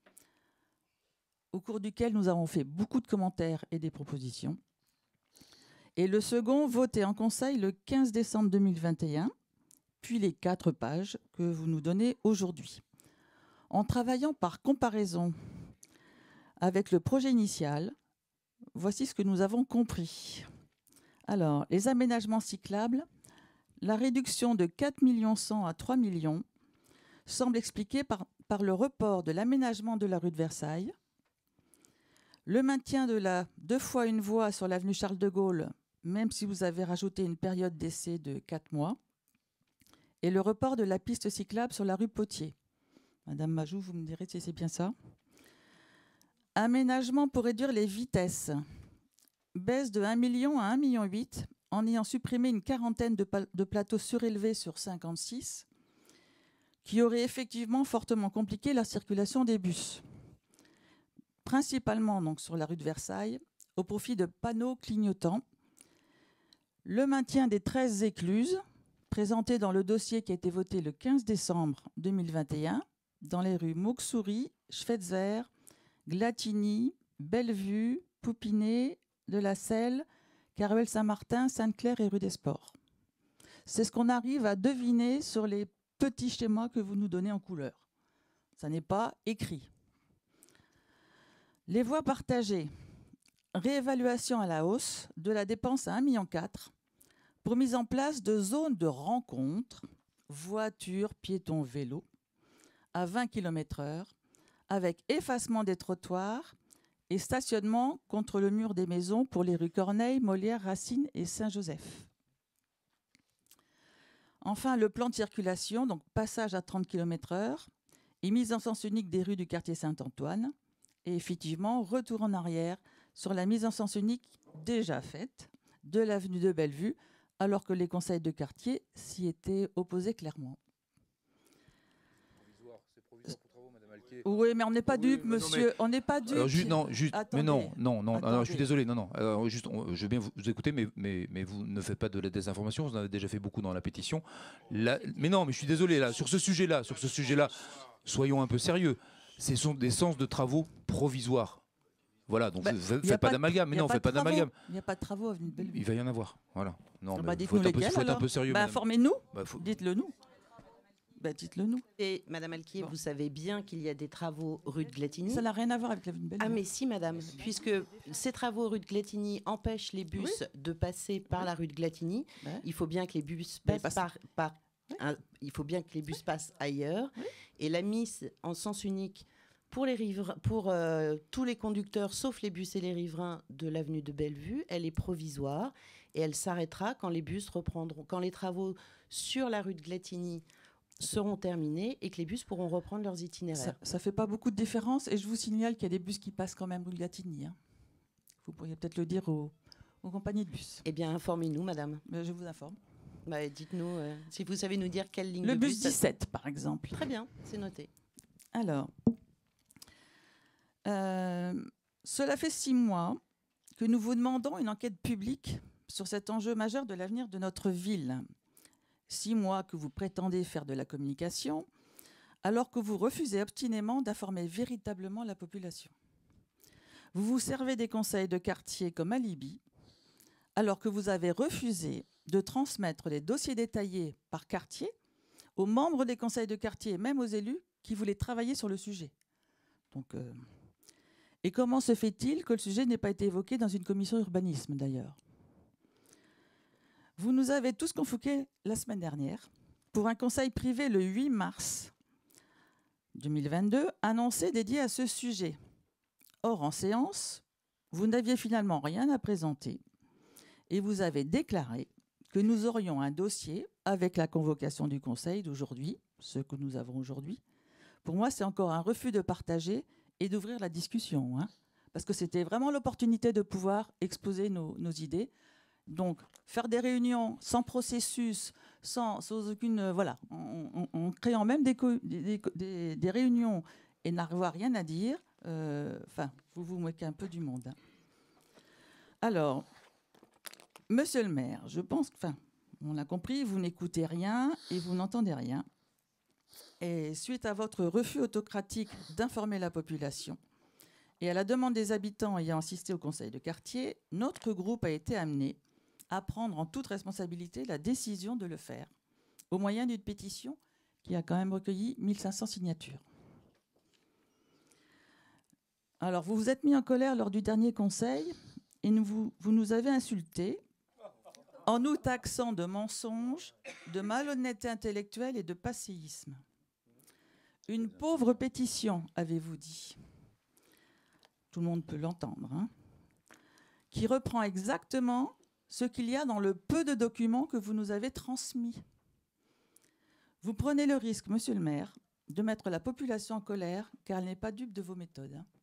au cours duquel nous avons fait beaucoup de commentaires et des propositions. Et le second, voté en conseil le 15 décembre 2021, puis les 4 pages que vous nous donnez aujourd'hui. En travaillant par comparaison avec le projet initial, voici ce que nous avons compris. Alors, les aménagements cyclables, la réduction de 4 100 000 à 3 millions semble expliquée par le report de l'aménagement de la rue de Versailles, le maintien de la 2 fois une voie sur l'avenue Charles de Gaulle, même si vous avez rajouté une période d'essai de 4 mois, et le report de la piste cyclable sur la rue Potier. Madame Majou, vous me direz si c'est bien ça. Aménagement pour réduire les vitesses. Baisse de 1 million à 1,8 million en ayant supprimé une quarantaine de plateaux surélevés sur 56 qui auraient effectivement fortement compliqué la circulation des bus. Principalement donc sur la rue de Versailles, au profit de panneaux clignotants. Le maintien des 13 écluses présentées dans le dossier qui a été voté le 15 décembre 2021 dans les rues Mauxouris, Schweitzer, Glatigny, Bellevue, Poupinet, de la Selle, Caruel-Saint-Martin, Sainte-Claire et rue des Sports. C'est ce qu'on arrive à deviner sur les petits schémas que vous nous donnez en couleur. Ça n'est pas écrit. Les voies partagées. Réévaluation à la hausse de la dépense à 1,4 million pour mise en place de zones de rencontre, voitures, piétons, vélos, à 20 km/h, avec effacement des trottoirs et stationnement contre le mur des maisons pour les rues Corneille, Molière, Racine et Saint-Joseph. Enfin, le plan de circulation, donc passage à 30 km/h et mise en sens unique des rues du quartier Saint-Antoine. Et effectivement, retour en arrière sur la mise en sens unique déjà faite de l'avenue de Bellevue, alors que les conseils de quartier s'y étaient opposés clairement. Oui, mais on n'est pas dupes, monsieur. On n'est pas dupes. Alors, mais non. Alors, je suis désolé. Non. Alors, juste, je veux bien vous écouter, mais vous ne faites pas de la désinformation. Vous en avez déjà fait beaucoup dans la pétition. Là, mais non, mais je suis désolé. Là, sur ce sujet-là, soyons un peu sérieux. Ce sont des sens de travaux provisoires. Voilà, donc faites pas d'amalgame. Mais non, faites pas d'amalgame. Il n'y a pas de travaux avenue de Bellevue. Il va y en avoir. Voilà. Non, dites-nous lesquels. Faut être un peu sérieux. Informez-nous. Dites-le nous. Dites-le nous. Et Madame Alquier, vous savez bien qu'il y a des travaux rue de Glatigny. Ça n'a rien à voir avec l'avenue de Bellevue. Ah mais si, Madame, puisque ces travaux rue de Glatigny empêchent les bus de passer par la rue de Glatigny, il faut bien que les bus passent il faut bien que les bus passent ailleurs. Et la mise en sens unique pour tous les conducteurs, sauf les bus et les riverains de l'avenue de Bellevue, elle est provisoire et elle s'arrêtera quand les bus reprendront, quand les travaux sur la rue de Glatigny seront terminés et que les bus pourront reprendre leurs itinéraires. Ça fait pas beaucoup de différence et je vous signale qu'il y a des bus qui passent quand même rue Gatigny. Hein. Vous pourriez peut-être le dire aux compagnies de bus. Eh bien, informez-nous, madame. Je vous informe. Bah, dites-nous si vous savez nous dire quelle ligne Le de bus bus. 17, par exemple. Très bien, c'est noté. Alors, cela fait 6 mois que nous vous demandons une enquête publique sur cet enjeu majeur de l'avenir de notre ville. 6 mois que vous prétendez faire de la communication, alors que vous refusez obstinément d'informer véritablement la population. Vous vous servez des conseils de quartier comme alibi, alors que vous avez refusé de transmettre les dossiers détaillés par quartier aux membres des conseils de quartier et même aux élus qui voulaient travailler sur le sujet. Donc, et comment se fait-il que le sujet n'ait pas été évoqué dans une commission urbanisme, d'ailleurs? Vous nous avez tous convoqués la semaine dernière pour un conseil privé le 8 mars 2022, annoncé dédié à ce sujet. Or, en séance, vous n'aviez finalement rien à présenter et vous avez déclaré que nous aurions un dossier avec la convocation du conseil d'aujourd'hui, ce que nous avons aujourd'hui. Pour moi, c'est encore un refus de partager et d'ouvrir la discussion, hein, parce que c'était vraiment l'opportunité de pouvoir exposer nos idées. Donc, faire des réunions sans processus, sans aucune... voilà, en créant même des réunions et n'avoir rien à dire, vous vous moquez un peu du monde. Hein. Alors, monsieur le maire, je pense que... on l'a compris, vous n'écoutez rien et vous n'entendez rien. Et suite à votre refus autocratique d'informer la population et à la demande des habitants ayant assisté au conseil de quartier, notre groupe a été amené à prendre en toute responsabilité la décision de le faire, au moyen d'une pétition qui a quand même recueilli 1500 signatures. Alors, vous vous êtes mis en colère lors du dernier conseil et vous nous avez insultés en nous taxant de mensonges, de malhonnêteté intellectuelle et de passéisme. Une pauvre pétition, avez-vous dit. Tout le monde peut l'entendre, hein, qui reprend exactement ce qu'il y a dans le peu de documents que vous nous avez transmis. Vous prenez le risque, monsieur le maire, de mettre la population en colère, car elle n'est pas dupe de vos méthodes. Hein.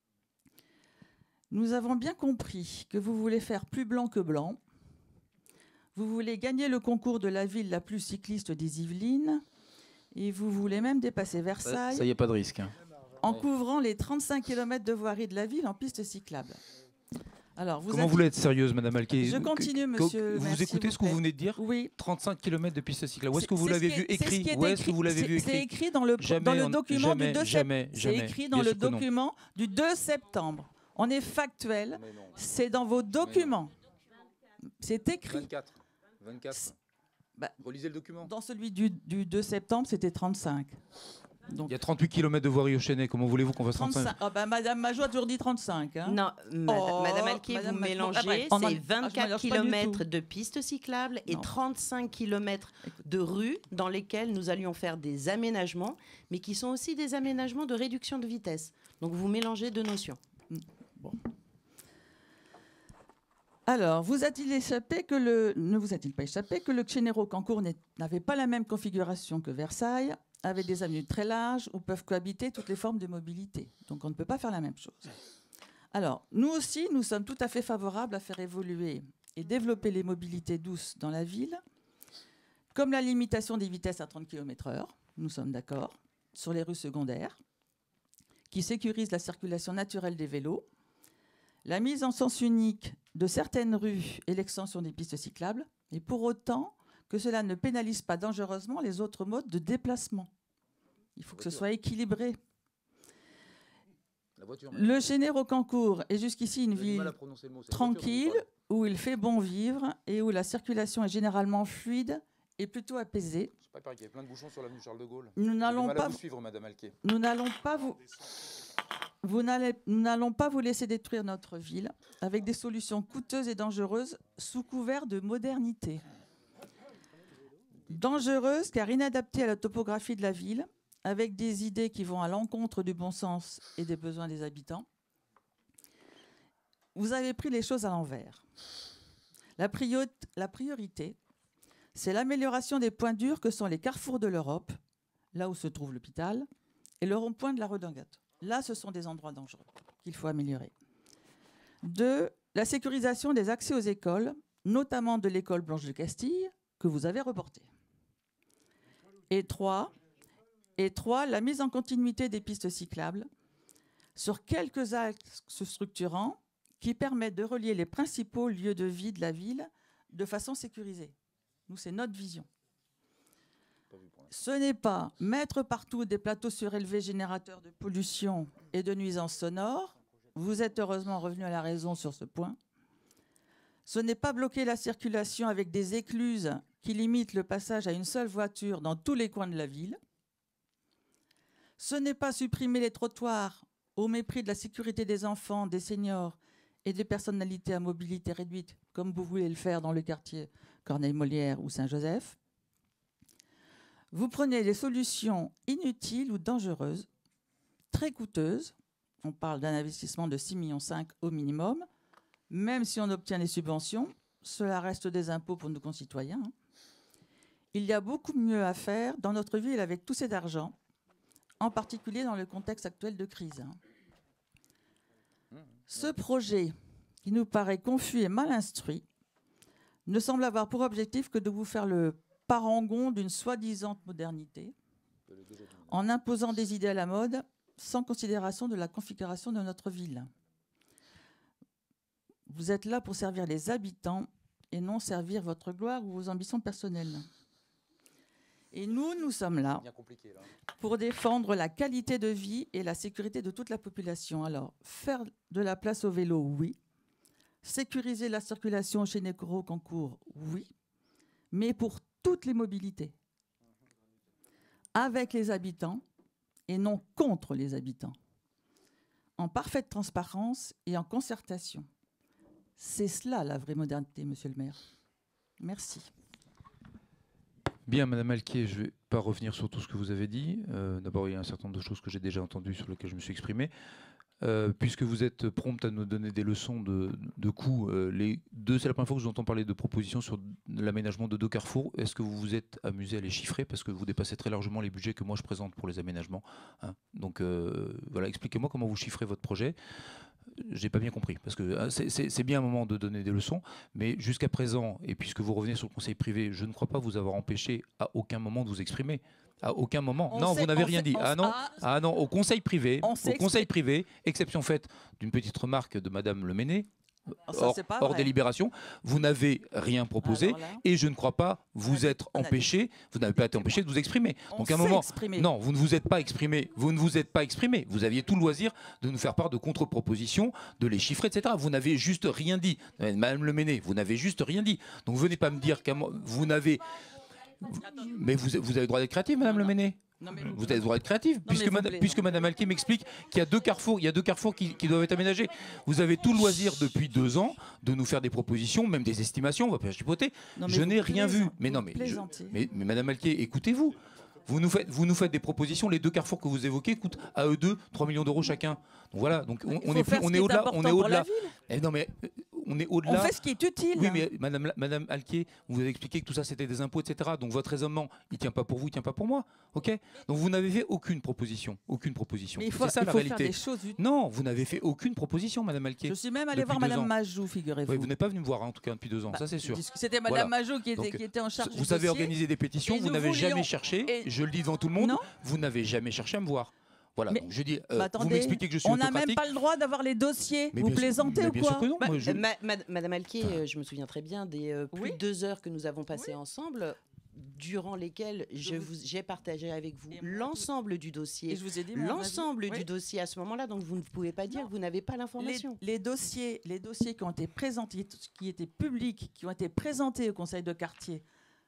Nous avons bien compris que vous voulez faire plus blanc que blanc. Vous voulez gagner le concours de la ville la plus cycliste des Yvelines et vous voulez même dépasser Versailles. Ça y est, pas de risque. Hein. En couvrant les 35 km de voirie de la ville en piste cyclable. Alors, Comment vous voulez être sérieuse, Madame Alquier? Je continue, monsieur. Vous écoutez ce que vous venez de dire? Oui. 35 km de piste cyclable. Où est-ce que vous l'avez vu écrit? Où est-ce que vous l'avez vu écrit? C'est écrit dans le document du 2 septembre. C'est écrit dans le document du 2 septembre. On est factuel. C'est dans vos documents. C'est écrit. 24. Relisez le document. Dans celui du 2 septembre, c'était 35. Donc, il y a 38 km de voirie au Chênay. Comment voulez-vous qu'on fasse 35? Madame Majot a toujours dit 35. Hein. Non, Madame Alquier, vous mélangez. C'est 24 km de pistes cyclables et 35 km de rues dans lesquelles nous allions faire des aménagements, mais qui sont aussi des aménagements de réduction de vitesse. Donc vous mélangez deux notions. Bon. Alors, ne vous a-t-il pas échappé que le Chénéro-Cancourt n'avait pas la même configuration que Versailles, avec des avenues très larges où peuvent cohabiter toutes les formes de mobilité. Donc on ne peut pas faire la même chose. Alors, nous aussi, nous sommes tout à fait favorables à faire évoluer et développer les mobilités douces dans la ville, comme la limitation des vitesses à 30 km/h, nous sommes d'accord, sur les rues secondaires, qui sécurisent la circulation naturelle des vélos, la mise en sens unique de certaines rues et l'extension des pistes cyclables, et pour autant que cela ne pénalise pas dangereusement les autres modes de déplacement. Il faut que ce soit équilibré. Le Chénéro-Cancourt est jusqu'ici une ville tranquille, où il fait bon vivre et où la circulation est généralement fluide et plutôt apaisée. Je prépare qu'il y a plein de bouchons sur l'avenue Charles de Gaulle. Nous n'allons pas vous suivre, Madame Alquier. Nous n'allons pas vous laisser détruire notre ville avec des solutions coûteuses et dangereuses sous couvert de modernité. Dangereuse car inadaptée à la topographie de la ville, avec des idées qui vont à l'encontre du bon sens et des besoins des habitants. Vous avez pris les choses à l'envers. La priorité, c'est l'amélioration des points durs que sont les carrefours de l'Europe là où se trouve l'hôpital, et le rond-point de la Redingote. Là, ce sont des endroits dangereux qu'il faut améliorer. 2, la sécurisation des accès aux écoles, notamment de l'école Blanche de Castille, que vous avez reportée. Et 3, la mise en continuité des pistes cyclables sur quelques axes structurants qui permettent de relier les principaux lieux de vie de la ville de façon sécurisée. Nous, c'est notre vision. Ce n'est pas mettre partout des plateaux surélevés générateurs de pollution et de nuisances sonores. Vous êtes heureusement revenu à la raison sur ce point. Ce n'est pas bloquer la circulation avec des écluses qui limitent le passage à une seule voiture dans tous les coins de la ville. Ce n'est pas supprimer les trottoirs au mépris de la sécurité des enfants, des seniors et des personnalités à mobilité réduite, comme vous voulez le faire dans le quartier Corneille-Molière ou Saint-Joseph. Vous prenez des solutions inutiles ou dangereuses, très coûteuses. On parle d'un investissement de 6,5 millions au minimum. Même si on obtient les subventions, cela reste des impôts pour nos concitoyens. Il y a beaucoup mieux à faire dans notre ville avec tout cet argent, en particulier dans le contexte actuel de crise. Ce projet, qui nous paraît confus et mal instruit, ne semble avoir pour objectif que de vous faire le parangon d'une soi-disant modernité, en imposant des idées à la mode, sans considération de la configuration de notre ville. Vous êtes là pour servir les habitants et non servir votre gloire ou vos ambitions personnelles. Et nous sommes là pour défendre la qualité de vie et la sécurité de toute la population. Alors, faire de la place au vélo, oui. Sécuriser la circulation chez Nécoro-Cancourt, oui. Mais pour toutes les mobilités. Avec les habitants et non contre les habitants. En parfaite transparence et en concertation. C'est cela la vraie modernité, monsieur le maire. Merci. Bien, Madame Alquier, je ne vais pas revenir sur tout ce que vous avez dit. D'abord, il y a un certain nombre de choses que j'ai déjà entendues, sur lesquelles je me suis exprimé. Puisque vous êtes prompte à nous donner des leçons de coûts, c'est la première fois que je vous entends parler de propositions sur l'aménagement de 2 carrefours. Est-ce que vous vous êtes amusé à les chiffrer? Parce que vous dépassez très largement les budgets que moi je présente pour les aménagements. Hein. Donc voilà, expliquez-moi comment vous chiffrez votre projet. J'ai pas bien compris, parce que c'est bien un moment de donner des leçons, mais jusqu'à présent, et puisque vous revenez sur le conseil privé, je ne crois pas vous avoir empêché à aucun moment de vous exprimer. À aucun moment. Non, vous n'avez rien dit. Ah non, au conseil privé, exception faite d'une petite remarque de Madame Le Menez, hors délibération, vous n'avez rien proposé et je ne crois pas vous être empêché, vous n'avez pas été empêché de vous exprimer. Donc à un moment, non, vous ne vous êtes pas exprimé, vous aviez tout le loisir de nous faire part de contre-propositions, de les chiffrer, etc. Vous n'avez juste rien dit. Madame Le Menez, vous n'avez juste rien dit. Donc venez pas me dire que vous n'avez... Mais vous avez le droit d'être créative, Madame Le Menez. Vous avez le droit d'être créative, puisque Madame Alquier m'explique qu'il y a 2 carrefours, qui doivent être aménagés. Vous avez tout le loisir depuis 2 ans de nous faire des propositions, même des estimations, on va pas chipoter. Je n'ai rien vu. Mais Madame Alquier, écoutez-vous. Vous nous faites des propositions. Les 2 carrefours que vous évoquez coûtent à eux 2 3 millions d'euros chacun. Donc voilà. Donc on est au-delà. Non mais on est au-delà. On fait ce qui est utile. Oui, mais Madame Alquier, vous avez expliqué que tout ça c'était des impôts, etc. Donc votre raisonnement, il tient pas pour vous, il tient pas pour moi. Ok. Donc vous n'avez fait aucune proposition. Mais il faut la réalité. Faire des choses utiles. Non, vous n'avez fait aucune proposition, Madame Alquier. Je suis même allée voir Madame Majou, figurez-vous. Oui, vous n'êtes pas venu me voir en tout cas depuis 2 ans, ça c'est sûr. C'était Madame Majou qui était en charge. Vous avez organisé des pétitions, vous n'avez jamais cherché. Je le dis devant tout le monde, vous n'avez jamais cherché à me voir. Voilà, donc je dis, vous m'expliquez que je suis autocratique. On n'a même pas le droit d'avoir les dossiers. Vous plaisantez ou quoi? Madame Alquier, je me souviens très bien des plus de 2 heures que nous avons passées ensemble, durant lesquelles j'ai partagé avec vous l'ensemble du dossier. Et je vous ai dit l'ensemble du dossier à ce moment-là, donc vous ne pouvez pas dire que vous n'avez pas l'information. Les dossiers qui ont été présentés, qui étaient publics, qui ont été présentés au conseil de quartier,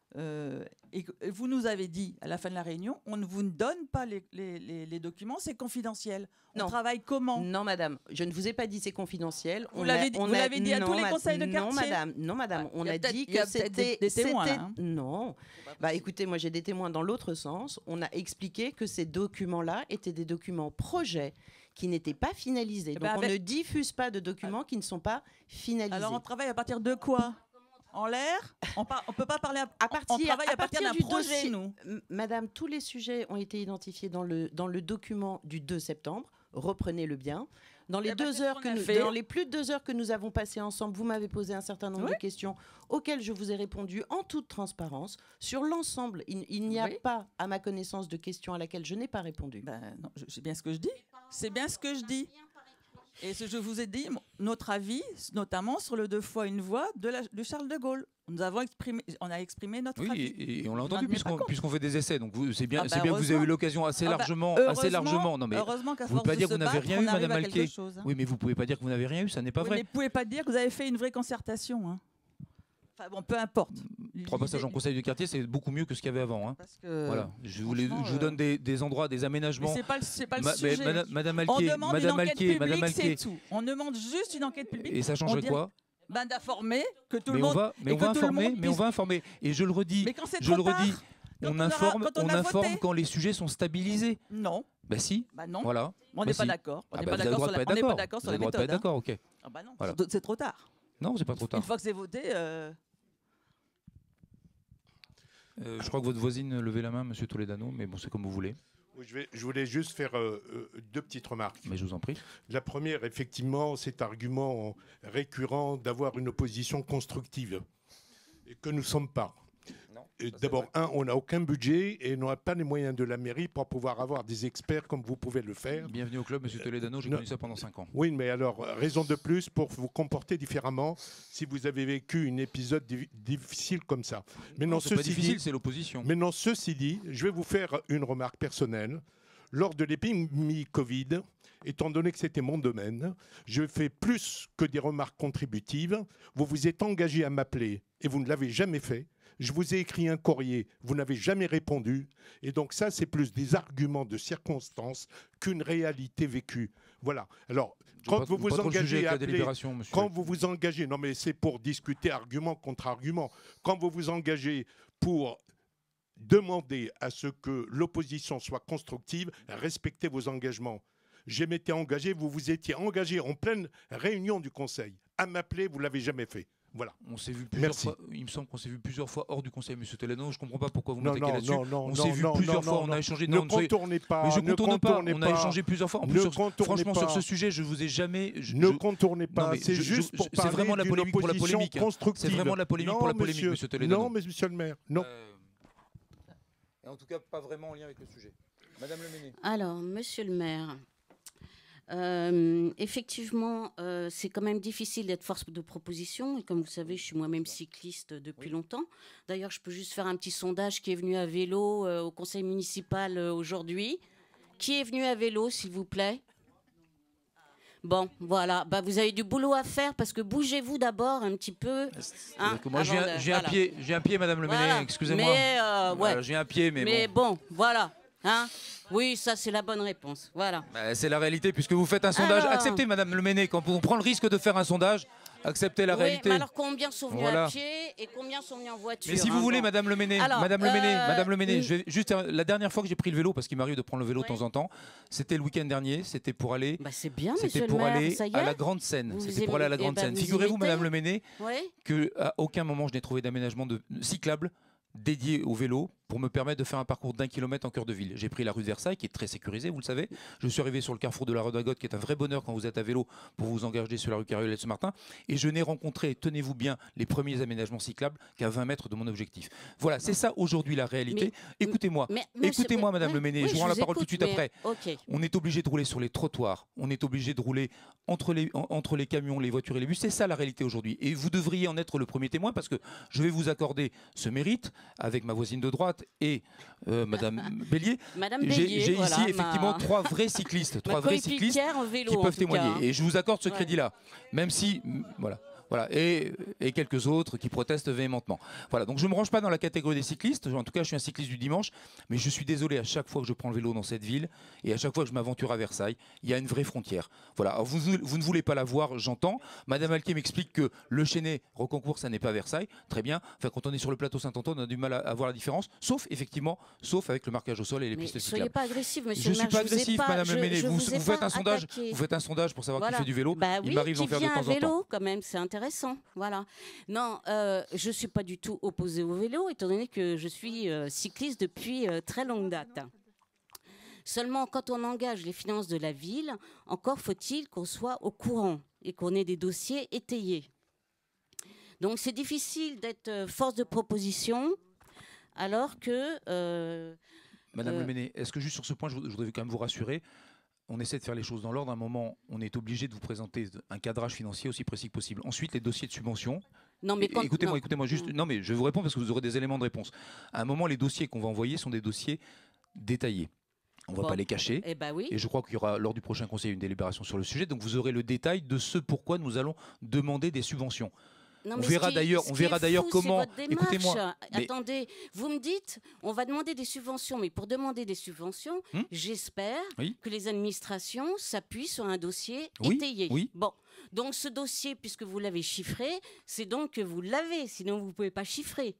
et vous nous avez dit à la fin de la réunion, on ne vous donne pas les documents, c'est confidentiel. On travaille comment? Non, madame, je ne vous ai pas dit c'est confidentiel. Vous l'avez dit à tous les conseils de quartier? Non, madame, on a dit que c'était des témoins. Là, hein. Non. Écoutez, moi j'ai des témoins dans l'autre sens. On a expliqué que ces documents-là étaient des documents projets qui n'étaient pas finalisés. Donc on ne diffuse pas de documents qui ne sont pas finalisés. Alors on travaille à partir de quoi? en l'air. On ne peut pas parler On travaille à partir d'un du projet, dossier. nous. Madame, tous les sujets ont été identifiés dans le document du 2 septembre. Reprenez-le bien. Dans les dans les plus de 2 heures que nous avons passées ensemble, vous m'avez posé un certain nombre de questions auxquelles je vous ai répondu en toute transparence. Sur l'ensemble, il n'y a pas, à ma connaissance, de questions à laquelle je n'ai pas répondu. Non, c'est bien ce que je dis. C'est bien ce que je dis. Et je vous ai dit notre avis, notamment sur le 2 fois 1 voix de Charles de Gaulle. On a exprimé notre avis. Et on l'a entendu puisqu'on fait des essais. Donc c'est bien, bien que vous avez eu l'occasion assez largement. Non, mais heureusement qu'à vous ne pouvez pas dire que vous n'avez rien eu, Madame Alquier. Oui, mais vous ne pouvez pas dire que vous n'avez rien eu, ça n'est pas vrai. Mais vous ne pouvez pas dire que vous avez fait une vraie concertation. Hein. Enfin bon, peu importe. 3 passages en conseil de quartier, c'est beaucoup mieux que ce qu'il y avait avant. Hein. Parce que, voilà. Je vous donne des endroits, des aménagements. Mais c'est pas le sujet. Madame Alquier, c'est tout. On demande juste une enquête publique. Et ça changerait quoi? D'informer que tout le monde. On va informer. Et je le redis. On informe quand les sujets sont stabilisés. Non. Bah si. Bah non. Voilà. On n'est pas d'accord. On n'est pas d'accord sur la méthode. Pas d'accord, ok. Ah bah non. C'est trop tard. Non, c'est pas trop tard. Une fois que c'est voté. Je crois que votre voisine levait la main, Monsieur Toledano, mais bon, c'est comme vous voulez. Oui, je voulais juste faire 2 petites remarques. Mais je vous en prie. La première, effectivement, cet argument récurrent d'avoir une opposition constructive, et que nous ne sommes pas. D'abord, on n'a aucun budget et on n'a pas les moyens de la mairie pour pouvoir avoir des experts comme vous pouvez le faire. Bienvenue au club, Monsieur Toledano, j'ai connu ça pendant 5 ans. Oui, mais alors, raison de plus pour vous comporter différemment si vous avez vécu un épisode difficile comme ça. Non, c'est pas difficile, c'est l'opposition. Mais non, ceci dit, je vais vous faire une remarque personnelle. Lors de l'épidémie Covid, étant donné que c'était mon domaine, je fais plus que des remarques contributives. Vous vous êtes engagé à m'appeler et vous ne l'avez jamais fait. Je vous ai écrit un courrier, vous n'avez jamais répondu. Et donc ça, c'est plus des arguments de circonstance qu'une réalité vécue. Voilà. Alors, quand vous vous engagez à appeler, quand vous vous engagez, non mais c'est pour discuter argument contre argument. Quand vous vous engagez pour demander à ce que l'opposition soit constructive, respectez vos engagements. Je m'étais engagé, vous vous étiez engagé en pleine réunion du Conseil. À m'appeler, vous ne l'avez jamais fait. Voilà. On s'est vu plusieurs fois. Il me semble qu'on s'est vu plusieurs fois hors du Conseil, Monsieur Toledano. Je ne comprends pas pourquoi vous m'attaquez là-dessus. On s'est vu plusieurs fois. On a échangé. Ne contournez pas. Mais je ne contourne pas. On a pas. échangé plusieurs fois. En plus, franchement, sur ce sujet, je vous ai jamais. Ne contournez pas. C'est juste pour parler vraiment la polémique pour la polémique. C'est vraiment la polémique pour la polémique, Monsieur Toledano. Non, mais Monsieur le maire, non. Et en tout cas, pas vraiment en lien avec le sujet. Madame Le Menez. Alors, Monsieur le maire. Effectivement, c'est quand même difficile d'être force de proposition. Et comme vous savez, je suis moi-même cycliste depuis longtemps. D'ailleurs, je peux juste faire un petit sondage qui est venu à vélo au conseil municipal aujourd'hui. Qui est venu à vélo, s'il vous plaît? Bon, voilà. Bah, vous avez du boulot à faire parce que bougez-vous d'abord un petit peu. Hein, moi, j'ai un pied, Madame Le Menez. Excusez-moi. Mais j'ai un pied, mais bon, voilà. Hein? Oui, ça c'est la bonne réponse. Voilà. Bah, c'est la réalité puisque vous faites un sondage. Acceptez, Madame Le Menez, quand on prend le risque de faire un sondage, acceptez la réalité. Mais alors combien sont venus à pied et combien sont venus en voiture? Mais si vous voulez, Madame Le Menez, Madame Le Menez, juste la dernière fois que j'ai pris le vélo, parce qu'il m'arrive de prendre le vélo de temps en temps, c'était le week-end dernier. C'était pour aller. Bah, c'est bien, c'était pour aller à la Grande Seine. C'était pour aller à la Grande Seine. Figurez-vous, Madame Le Menez, qu'à aucun moment je n'ai trouvé d'aménagement cyclable dédié au vélo pour me permettre de faire un parcours d'1 kilomètre en cœur de ville. J'ai pris la rue de Versailles, qui est très sécurisée, vous le savez. Je suis arrivé sur le carrefour de la Redingote, qui est un vrai bonheur quand vous êtes à vélo pour vous engager sur la rue Carriolette-Saint-Martin. Et je n'ai rencontré, tenez-vous bien, les premiers aménagements cyclables qu'à 20 mètres de mon objectif. Voilà, c'est ça aujourd'hui la réalité. Écoutez-moi, Madame Le Menez, je vous rends la parole tout de suite après. On est obligé de rouler sur les trottoirs, on est obligé de rouler entre les camions, les voitures et les bus. C'est ça la réalité aujourd'hui. Et vous devriez en être le premier témoin parce que je vais vous accorder ce mérite avec ma voisine de droite et Madame Bélier. J'ai ici effectivement 3 vrais cyclistes, qui peuvent témoigner. Et je vous accorde ce crédit-là, même si voilà, et quelques autres qui protestent véhémentement. Voilà, donc je ne me range pas dans la catégorie des cyclistes. En tout cas, je suis un cycliste du dimanche, mais je suis désolé à chaque fois que je prends le vélo dans cette ville et à chaque fois que je m'aventure à Versailles, il y a une vraie frontière. Voilà, alors vous ne voulez pas la voir, j'entends. Madame Alquier m'explique que le Chesnay, Rocancourt, ça n'est pas Versailles. Très bien. Enfin, quand on est sur le plateau Saint-Antoine, on a du mal à voir la différence, sauf avec le marquage au sol et les pistes cyclables. Soyez pas agressif, monsieur le maire. Je ne suis pas agressif, Madame Le Menez. Vous faites un sondage pour savoir qui fait du vélo. Il m'arrive d'en faire de temps en temps. Vélo, quand même, c'est intéressant. intéressant. Voilà. Non, je ne suis pas du tout opposée au vélo, étant donné que je suis cycliste depuis très longue date. Seulement, quand on engage les finances de la ville, encore faut-il qu'on soit au courant et qu'on ait des dossiers étayés. Donc, c'est difficile d'être force de proposition, alors que... Madame Leméné, est-ce que juste sur ce point, je voudrais quand même vous rassurer, on essaie de faire les choses dans l'ordre. À un moment, on est obligé de vous présenter un cadrage financier aussi précis que possible. Ensuite, les dossiers de subvention. Non, mais écoutez-moi juste. Non, mais je vais vous répondre parce que vous aurez des éléments de réponse. À un moment, les dossiers qu'on va envoyer sont des dossiers détaillés. On ne va pas les cacher. Eh ben oui. Et je crois qu'il y aura lors du prochain conseil une délibération sur le sujet. Donc vous aurez le détail de ce pourquoi nous allons demander des subventions. Non, on verra d'ailleurs comment. Écoutez-moi. Attendez, vous me dites, on va demander des subventions, mais pour demander des subventions, j'espère que les administrations s'appuient sur un dossier étayé. Oui. Bon, donc ce dossier, puisque vous l'avez chiffré, c'est donc que vous l'avez, sinon vous ne pouvez pas chiffrer.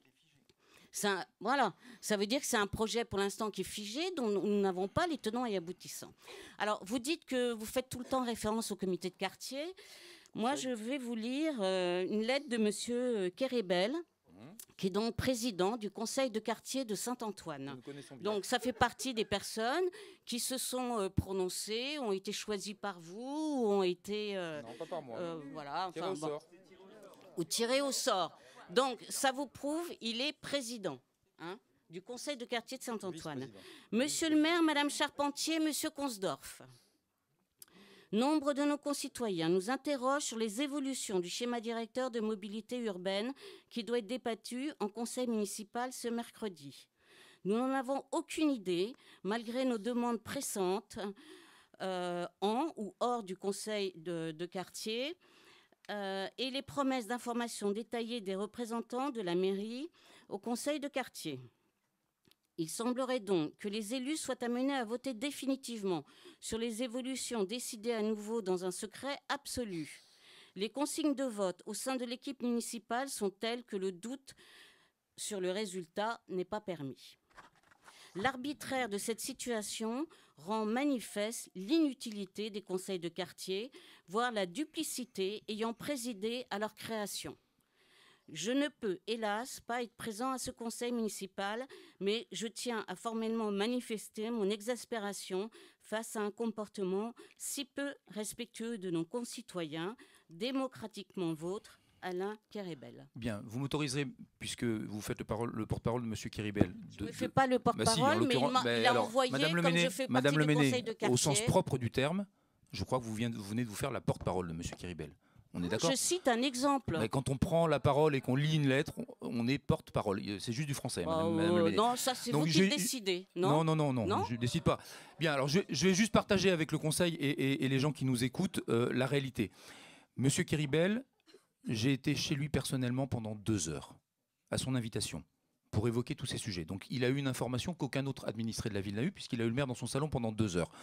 Voilà, ça veut dire que c'est un projet pour l'instant qui est figé, dont nous n'avons pas les tenants et aboutissants. Alors, vous dites que vous faites tout le temps référence au comité de quartier. Moi, je vais vous lire une lettre de M. Kéribel, qui est donc président du conseil de quartier de Saint-Antoine. Donc, ça fait partie des personnes qui se sont prononcées, ont été choisies par vous, ont été... non, pas par moi. Voilà, tirées au sort. Ou tirées au sort. Donc, ça vous prouve, il est président du conseil de quartier de Saint-Antoine. Monsieur le maire, Madame Charpentier, Monsieur Consdorf. Nombre de nos concitoyens nous interrogent sur les évolutions du schéma directeur de mobilité urbaine qui doit être débattu en conseil municipal ce mercredi. Nous n'en avons aucune idée, malgré nos demandes pressantes en ou hors du conseil de quartier et les promesses d'informations détaillées des représentants de la mairie au conseil de quartier. Il semblerait donc que les élus soient amenés à voter définitivement sur les évolutions décidées à nouveau dans un secret absolu. Les consignes de vote au sein de l'équipe municipale sont telles que le doute sur le résultat n'est pas permis. L'arbitraire de cette situation rend manifeste l'inutilité des conseils de quartier, voire la duplicité ayant présidé à leur création. Je ne peux, hélas, pas être présent à ce conseil municipal, mais je tiens à formellement manifester mon exaspération face à un comportement si peu respectueux de nos concitoyens, démocratiquement vôtre, Alain Kéribel. Bien, vous m'autoriserez, puisque vous faites le porte-parole de M. Kéribel. Je ne fais pas le porte-parole, mais il a envoyé, Madame comme je fais partie du conseil de quartier. Au sens propre du terme, je crois que vous venez de vous faire la porte-parole de M. Kéribel. On est d'accord ? Je cite un exemple. Mais quand on prend la parole et qu'on lit une lettre, on est porte-parole. C'est juste du français, madame non, ça c'est vous qui décidez. Non, je ne décide pas. Bien, alors je vais juste partager avec le conseil et les gens qui nous écoutent la réalité. Monsieur Kéribel, j'ai été chez lui personnellement pendant 2 heures, à son invitation, pour évoquer tous ces sujets. Donc il a eu une information qu'aucun autre administré de la ville n'a eu, puisqu'il a eu le maire dans son salon pendant 2 heures.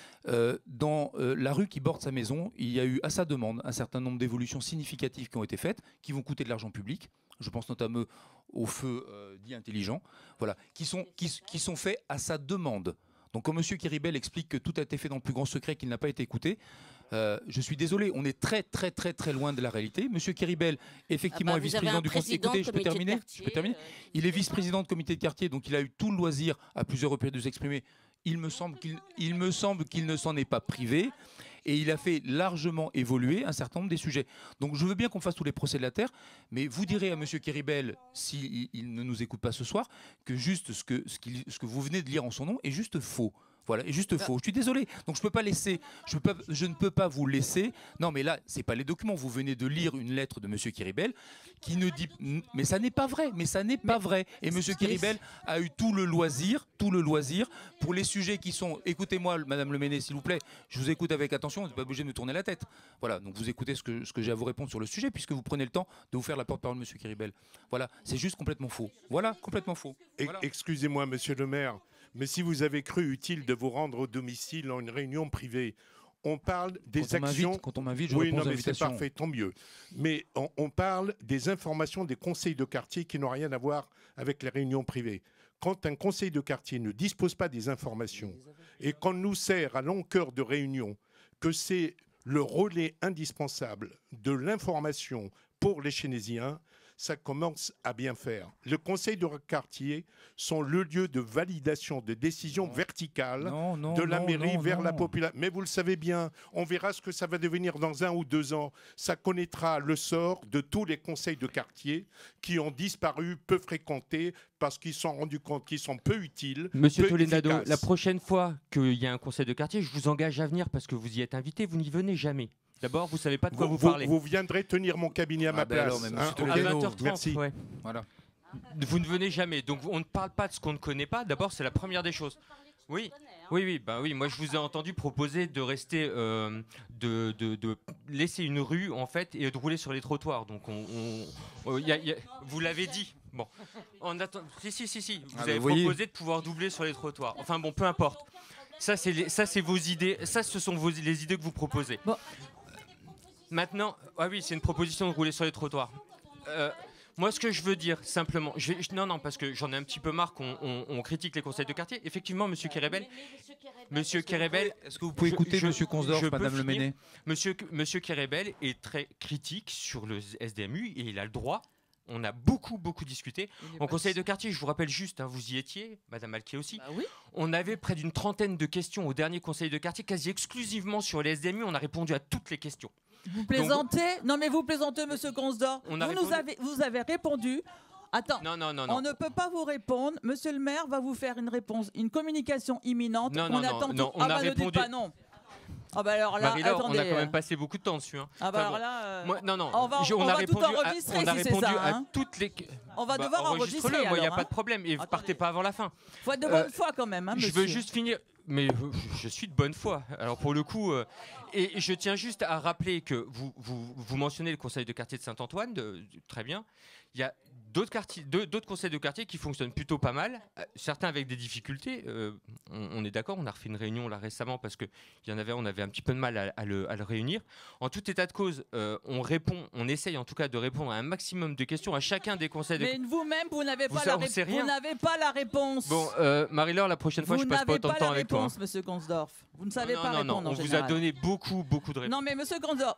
Dans la rue qui borde sa maison, il y a eu à sa demande un certain nombre d'évolutions significatives qui ont été faites, qui vont coûter de l'argent public. Je pense notamment au feu dit intelligent, voilà, qui sont faits à sa demande. Donc quand M. Kéribel explique que tout a été fait dans le plus grand secret, qu'il n'a pas été écouté, je suis désolé, on est très très très très loin de la réalité. M. Kéribel, effectivement, est vice-président du conseil. Écoutez, je peux terminer. Il est vice-président de comité de quartier, donc il a eu tout le loisir à plusieurs reprises de s'exprimer. Il me semble qu'il ne s'en est pas privé et il a fait largement évoluer un certain nombre des sujets. Donc je veux bien qu'on fasse tous les procès de la terre, mais vous direz à M. Kéribel, s'il ne nous écoute pas ce soir, que juste ce que vous venez de lire en son nom est juste faux. Voilà, est juste faux. Je suis désolé. Donc je ne peux pas vous laisser. Non, mais là, c'est pas les documents. Vous venez de lire une lettre de M. Kéribel qui ne dit. Mais ça n'est pas vrai. Et M. Kéribel a eu tout le loisir pour les sujets qui sont. Écoutez-moi, Madame Leméné, s'il vous plaît. Je vous écoute avec attention. Vous n'êtes pas obligé de me tourner la tête. Voilà. Donc vous écoutez ce que j'ai à vous répondre sur le sujet, puisque vous prenez le temps de vous faire la porte-parole de M. Kéribel. Voilà. C'est juste complètement faux. Voilà, complètement faux. Voilà. Excusez-moi, Monsieur le maire. Mais si vous avez cru utile de vous rendre au domicile en une réunion privée, on parle des actions... Quand on m'invite, je oui, réponds non, aux mais invitations. c'est parfait, tant mieux. Mais on parle des informations des conseils de quartier qui n'ont rien à voir avec les réunions privées. Quand un conseil de quartier ne dispose pas des informations et qu'on nous sert à longueur de réunion que c'est le relais indispensable de l'information pour les Chénésiens, ça commence à bien faire. Le conseil de quartier sont le lieu de validation de décisions verticales de la mairie vers la population. Mais vous le savez bien, on verra ce que ça va devenir dans 1 ou 2 ans. Ça connaîtra le sort de tous les conseils de quartier qui ont disparu, peu fréquentés, parce qu'ils se sont rendus compte qu'ils sont peu utiles. Monsieur peu Toledano, efficaces. la prochaine fois qu'il y a un conseil de quartier, je vous engage à venir parce que vous y êtes invité, vous n'y venez jamais. D'abord, vous ne savez pas de quoi vous parlez. Vous viendrez tenir mon cabinet à ma place. Alors, mais monsieur À Toledano, 20h30, merci. ouais. Voilà. Vous ne venez jamais. Donc, on ne parle pas de ce qu'on ne connaît pas. D'abord, c'est la première des choses. Oui, oui. Moi, je vous ai entendu proposer de rester, de laisser une rue en fait et de rouler sur les trottoirs. Donc, vous l'avez dit. Bon, on attend. Si. Vous avez proposé de pouvoir doubler sur les trottoirs. Enfin bon, peu importe. Ça, c'est vos idées. Ça, ce sont les idées que vous proposez. Bon. Maintenant, oui, c'est une proposition de rouler sur les trottoirs. Moi, ce que je veux dire, simplement... Non, parce que j'en ai un petit peu marre qu'on critique les conseils de quartier. Effectivement, Monsieur Kérebel... Monsieur Kérebel... Est-ce que vous pouvez écouter Monsieur Consdorf, Madame Leméné? Monsieur Kérebel est très critique sur le SDMU et il a le droit. On a beaucoup discuté. En conseil de quartier, je vous rappelle juste, vous y étiez, Madame Alquier aussi. Bah oui. On avait près d'une trentaine de questions au dernier conseil de quartier, quasi exclusivement sur les SDMU. On a répondu à toutes les questions. Vous plaisantez? Non, mais vous plaisantez, Monsieur Consdorf. Vous avez répondu. Attends, non. On ne peut pas vous répondre. Monsieur le maire va vous faire une réponse, une communication imminente. On a répondu. Ne dites pas non. Ah bah alors là, Marie-Laure, attendez. on a quand même passé beaucoup de temps dessus. Ah bah alors là, on a répondu à toutes les. On va devoir enregistrer. Moi, il n'y a pas de problème. Et vous partez pas avant la fin. Faut être de bonne foi quand même, monsieur. Je veux juste finir. Mais je suis de bonne foi. Alors pour le coup, et je tiens juste à rappeler que vous mentionnez le conseil de quartier de Saint-Antoine, très bien. Il y a d'autres conseils de quartier qui fonctionnent plutôt pas mal, certains avec des difficultés. On est d'accord, on a refait une réunion là récemment parce que on avait un petit peu de mal à le réunir. En tout état de cause, on essaye en tout cas de répondre à un maximum de questions à chacun des conseils de quartier. Mais vous-même, vous n'avez pas la réponse. Bon, Marie-Laure, la prochaine fois, je passe pas autant de temps avec toi. Vous n'avez pas la réponse, Monsieur Consdorf. Vous ne savez pas répondre. Non, on vous a donné beaucoup de réponses. Non, mais Monsieur Consdorf.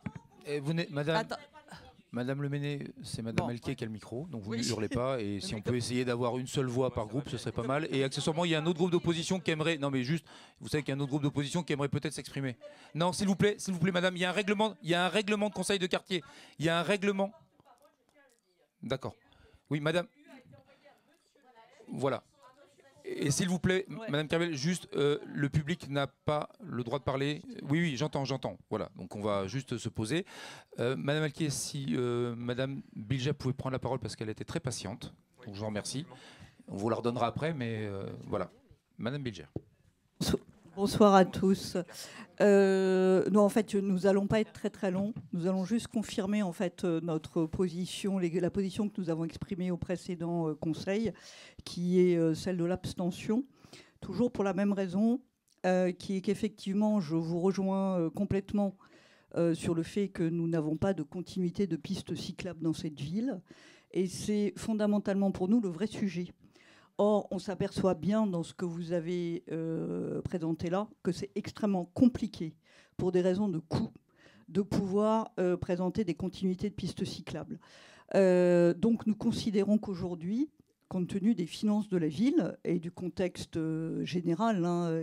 Madame Leméné, c'est Madame Alquier qui a le micro, donc vous ne hurlez pas. Et si on peut essayer d'avoir une seule voix par groupe, ce serait pas mal. Et accessoirement, il y a un autre groupe d'opposition qui aimerait... Non mais juste, vous savez qu'il y a un autre groupe d'opposition qui aimerait peut-être s'exprimer. Non, s'il vous plaît, Madame, il y a un règlement de conseil de quartier. Il y a un règlement... D'accord. Oui, Madame... Voilà. Et s'il vous plaît, Madame Kerbel, juste, le public n'a pas le droit de parler. Oui, j'entends. Voilà, donc on va juste se poser. Madame Alquier, si Madame Bilja pouvait prendre la parole parce qu'elle était très patiente, donc je vous remercie. On vous la redonnera après, mais voilà. Madame Bilja. Bonsoir à tous. Nous, en fait, nous n'allons pas être très longs. Nous allons juste confirmer en fait notre position, la position que nous avons exprimée au précédent Conseil, qui est celle de l'abstention. Toujours pour la même raison, qui est qu'effectivement, je vous rejoins complètement sur le fait que nous n'avons pas de continuité de pistes cyclables dans cette ville. Et c'est fondamentalement pour nous le vrai sujet. Or, on s'aperçoit bien dans ce que vous avez présenté là que c'est extrêmement compliqué, pour des raisons de coût, de pouvoir présenter des continuités de pistes cyclables. Donc, nous considérons qu'aujourd'hui, compte tenu des finances de la ville et du contexte général,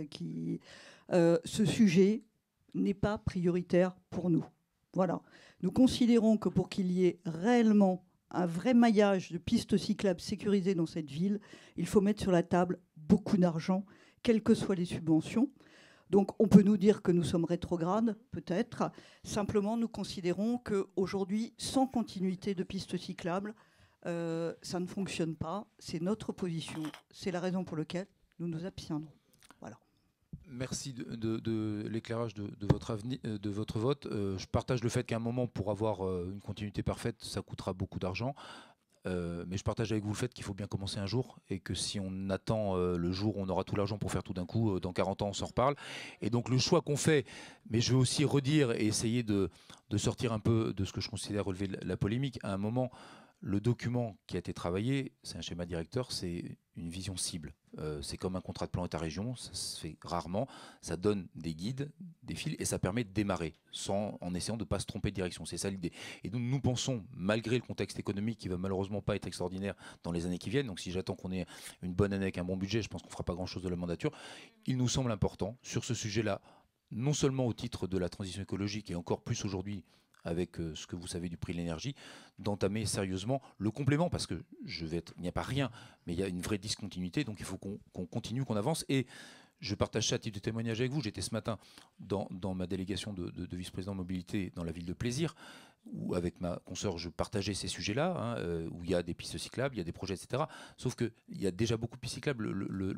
ce sujet n'est pas prioritaire pour nous. Voilà. Nous considérons que pour qu'il y ait réellement un vrai maillage de pistes cyclables sécurisées dans cette ville, il faut mettre sur la table beaucoup d'argent, quelles que soient les subventions. Donc on peut nous dire que nous sommes rétrogrades, peut-être. Simplement, nous considérons qu'aujourd'hui, sans continuité de pistes cyclables, ça ne fonctionne pas. C'est notre position. C'est la raison pour laquelle nous nous abstiendrons. Voilà. Merci de l'éclairage de votre vote. Je partage le fait qu'à un moment, pour avoir une continuité parfaite, ça coûtera beaucoup d'argent. Mais je partage avec vous le fait qu'il faut bien commencer un jour et que si on attend le jour où on aura tout l'argent pour faire tout d'un coup, dans 40 ans, on s'en reparle. Et donc le choix qu'on fait, mais je veux aussi redire et essayer de sortir un peu de ce que je considère relever de la polémique, à un moment... Le document qui a été travaillé, c'est un schéma directeur, c'est une vision cible. C'est comme un contrat de plan État-région, ça se fait rarement. Ça donne des guides, des fils, et ça permet de démarrer en essayant de ne pas se tromper de direction. C'est ça l'idée. Et nous pensons, malgré le contexte économique qui ne va malheureusement pas être extraordinaire dans les années qui viennent, donc si j'attends qu'on ait une bonne année avec un bon budget, je pense qu'on ne fera pas grand-chose de la mandature, il nous semble important, sur ce sujet-là, non seulement au titre de la transition écologique, et encore plus aujourd'hui, avec ce que vous savez du prix de l'énergie, d'entamer sérieusement le complément, parce que il n'y a pas rien, mais il y a une vraie discontinuité, donc il faut qu'on continue, qu'on avance. Et je partage ça à titre de témoignage avec vous. J'étais ce matin dans ma délégation de vice-président mobilité dans la ville de Plaisir, où avec ma consoeur, je partageais ces sujets-là, où il y a des pistes cyclables, il y a des projets, etc. Sauf qu'il y a déjà beaucoup de pistes cyclables.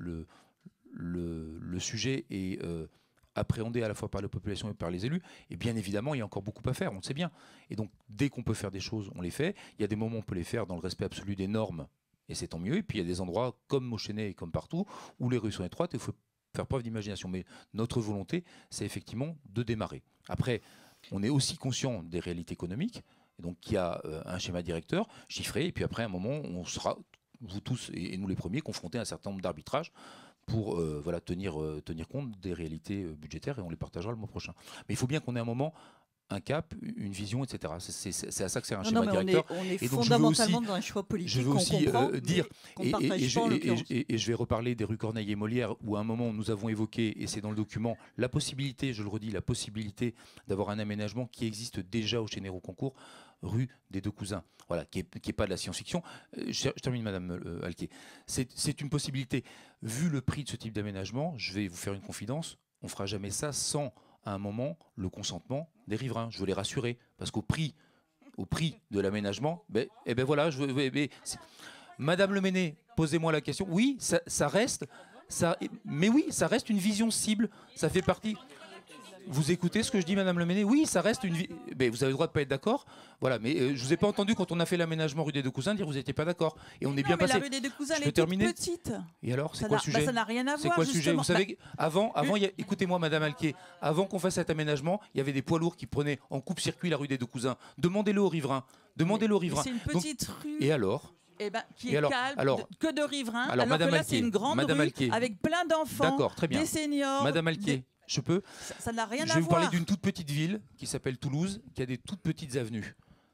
Le sujet est appréhendé à la fois par la population et par les élus, et bien évidemment il y a encore beaucoup à faire, on le sait bien, et donc dès qu'on peut faire des choses, on les fait. Il y a des moments où on peut les faire dans le respect absolu des normes, et c'est tant mieux, et puis il y a des endroits comme au Chênay et comme partout, où les rues sont étroites, et il faut faire preuve d'imagination, mais notre volonté, c'est effectivement de démarrer. Après, on est aussi conscient des réalités économiques, et donc il y a un schéma directeur chiffré, et puis après à un moment, on sera, vous tous et nous les premiers, confrontés à un certain nombre d'arbitrages, pour tenir compte des réalités budgétaires, et on les partagera le mois prochain. Mais il faut bien qu'on ait un moment, un cap, une vision, etc. C'est à ça que sert un schéma directeur. On est et donc fondamentalement dans un choix politique. Je veux aussi dire, et je vais reparler des rues Corneille et Molière, où à un moment nous avons évoqué, et c'est dans le document, la possibilité, je le redis, la possibilité d'avoir un aménagement qui existe déjà au Chénéro-Concours, rue des Deux Cousins, voilà, qui est pas de la science-fiction. Je termine, Madame Alquier. C'est une possibilité. Vu le prix de ce type d'aménagement, je vais vous faire une confidence, on fera jamais ça sans, à un moment, le consentement des riverains. Je veux les rassurer, parce qu'au prix de l'aménagement, voilà, Madame Le Menez, posez-moi la question. Oui, ça reste, mais oui, ça reste une vision cible. Ça fait partie. Vous écoutez ce que je dis, Madame Le Menez? Oui, ça reste une. Mais vous avez le droit de pas être d'accord. Voilà, mais je vous ai pas entendu quand on a fait l'aménagement rue des Deux Cousins dire que vous n'étiez pas d'accord. Et on est bien passé. La rue des Deux Cousins, elle est toute petite. Et alors, c'est quoi le sujet? Ça n'a rien à voir. C'est quoi le sujet? Vous savez, avant, écoutez-moi, Madame Alquier, avant qu'on fasse cet aménagement, il y avait des poids lourds qui prenaient en coupe-circuit la rue des Deux Cousins. Demandez-le aux riverains. Demandez-le aux riverains. C'est une petite rue. Et alors? Qui est calme, que de riverains. Alors que là, c'est une grande Madame rue Alquier, avec plein d'enfants, des seniors. Madame Alquier. Je peux. Ça n'a rien à voir. Je vais vous parler d'une toute petite ville qui s'appelle Toulouse, qui a des toutes petites avenues.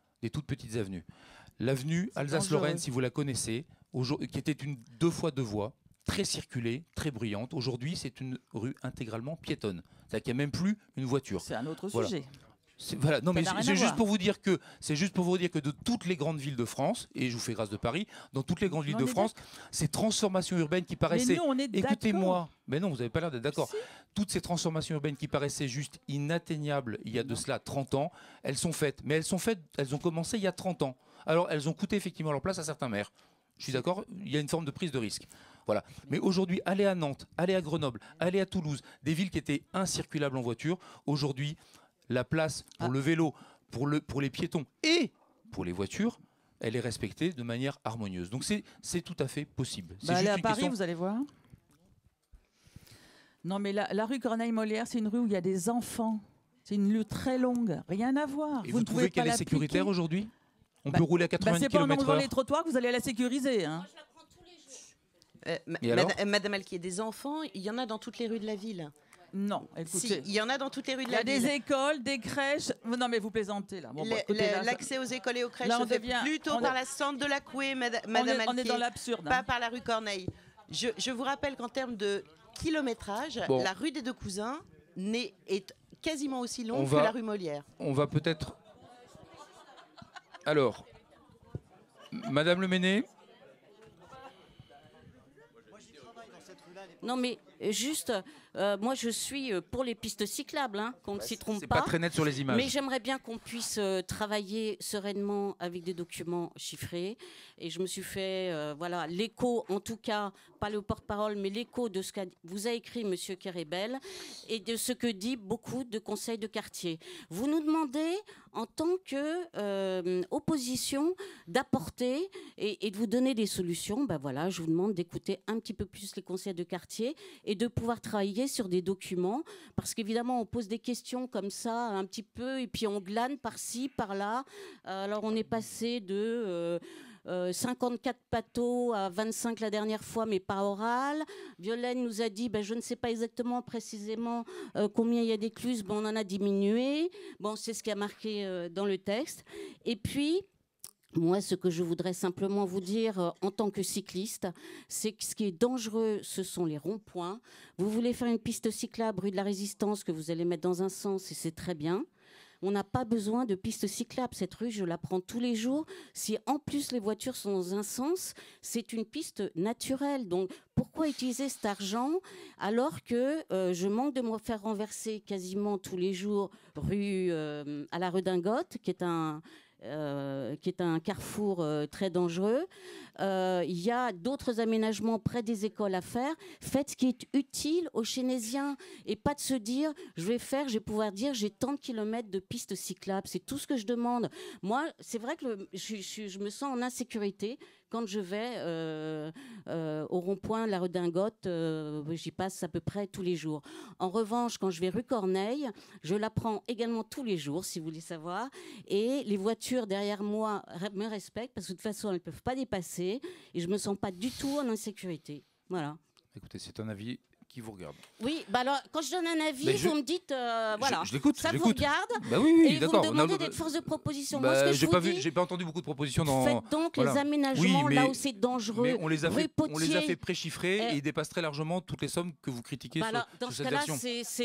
L'avenue Alsace-Lorraine, si vous la connaissez, qui était une 2 fois 2 voies, très circulée, très bruyante. Aujourd'hui, c'est une rue intégralement piétonne. C'est-à-dire qu'il n'y a même plus une voiture. C'est un autre sujet. Voilà. Non, mais c'est juste pour vous dire que de toutes les grandes villes de France, et je vous fais grâce de Paris, dans toutes les grandes villes de France, ces transformations urbaines qui paraissaient. Mais nous, on est écoutez-moi, mais non, vous n'avez pas l'air d'être d'accord. Si. Toutes ces transformations urbaines qui paraissaient juste inatteignables il y a de cela 30 ans, elles sont faites. Mais elles ont commencé il y a 30 ans. Alors, elles ont coûté effectivement leur place à certains maires. Je suis d'accord, il y a une forme de prise de risque. Voilà. Mais aujourd'hui, aller à Nantes, aller à Grenoble, aller à Toulouse, des villes qui étaient incirculables en voiture, aujourd'hui, la place pour le vélo, pour les piétons et pour les voitures, elle est respectée de manière harmonieuse. Donc c'est tout à fait possible. Allez à Paris, vous allez voir. Non, mais la rue Corneille-Molière, c'est une rue où il y a des enfants. C'est une rue très longue. Rien à voir. Et vous trouvez qu'elle est sécuritaire aujourd'hui? On peut rouler à 90 km/h. C'est pas en enlevant les trottoirs que vous allez la sécuriser. Hein. Madame Alquier, des enfants, il y en a dans toutes les rues de la ville. Non, écoutez. Il y en a dans toutes les rues de la ville. Il y a des écoles, des crèches. Non, mais vous plaisantez là. Bon, l'accès aux écoles et aux crèches se fait plutôt par la centre de la Couée, Madame Alquier. On est dans l'absurde. Pas par la rue Corneille. Je vous rappelle qu'en termes de kilométrage, la rue des Deux Cousins est quasiment aussi longue que la rue Molière. On va peut-être. Alors, Madame Le Menez. Non, mais juste, moi je suis pour les pistes cyclables, qu'on ne s'y trompe pas. C'est pas très net sur les images. Mais j'aimerais bien qu'on puisse travailler sereinement avec des documents chiffrés. Et je me suis fait l'écho, en tout cas, pas le porte-parole, mais l'écho de ce qu'a vous a écrit Monsieur Kérébel et de ce que dit beaucoup de conseils de quartier. Vous nous demandez, en tant qu'opposition, d'apporter et de vous donner des solutions. Ben voilà, je vous demande d'écouter un petit peu plus les conseils de quartier et et de pouvoir travailler sur des documents, parce qu'évidemment on pose des questions comme ça un petit peu et puis on glane par-ci, par-là. Alors on est passé de 54 pathos à 25 la dernière fois, mais pas oral. Violaine nous a dit, je ne sais pas exactement précisément combien il y a d'écluses, on en a diminué. Bon, c'est ce qui a marqué dans le texte. Et puis, moi, ce que je voudrais simplement vous dire en tant que cycliste, c'est que ce qui est dangereux, ce sont les ronds-points. Vous voulez faire une piste cyclable rue de la Résistance que vous allez mettre dans un sens, et c'est très bien. On n'a pas besoin de piste cyclable. Cette rue, je la prends tous les jours. Si en plus les voitures sont dans un sens, c'est une piste naturelle. Donc pourquoi utiliser cet argent alors que je manque de me faire renverser quasiment tous les jours à la Redingote, qui est un carrefour très dangereux. Il y a d'autres aménagements près des écoles à faire. Faites ce qui est utile aux Chénésiens et pas de se dire je vais pouvoir dire j'ai tant de kilomètres de pistes cyclables. C'est tout ce que je demande. Moi, c'est vrai que je me sens en insécurité quand je vais au rond-point de la Redingote. J'y passe à peu près tous les jours. En revanche, quand je vais rue Corneille, je la prends également tous les jours, si vous voulez savoir. Et les voitures derrière moi me respectent parce que de toute façon, elles ne peuvent pas dépasser. Et je ne me sens pas du tout en insécurité. Voilà. Écoutez, c'est un avis qui vous regarde. Oui, alors quand je donne un avis, vous me dites, voilà, je l'écoute, ça je vous l'écoute. regarde, oui, et vous d'accord. me demandez d'être force de proposition. Moi, ce que je vous dis, j'ai pas entendu beaucoup de propositions dans. Faites donc les aménagements là où c'est dangereux. Mais on les a fait préchiffrer et ils dépassent très largement toutes les sommes que vous critiquez dans sur cette version.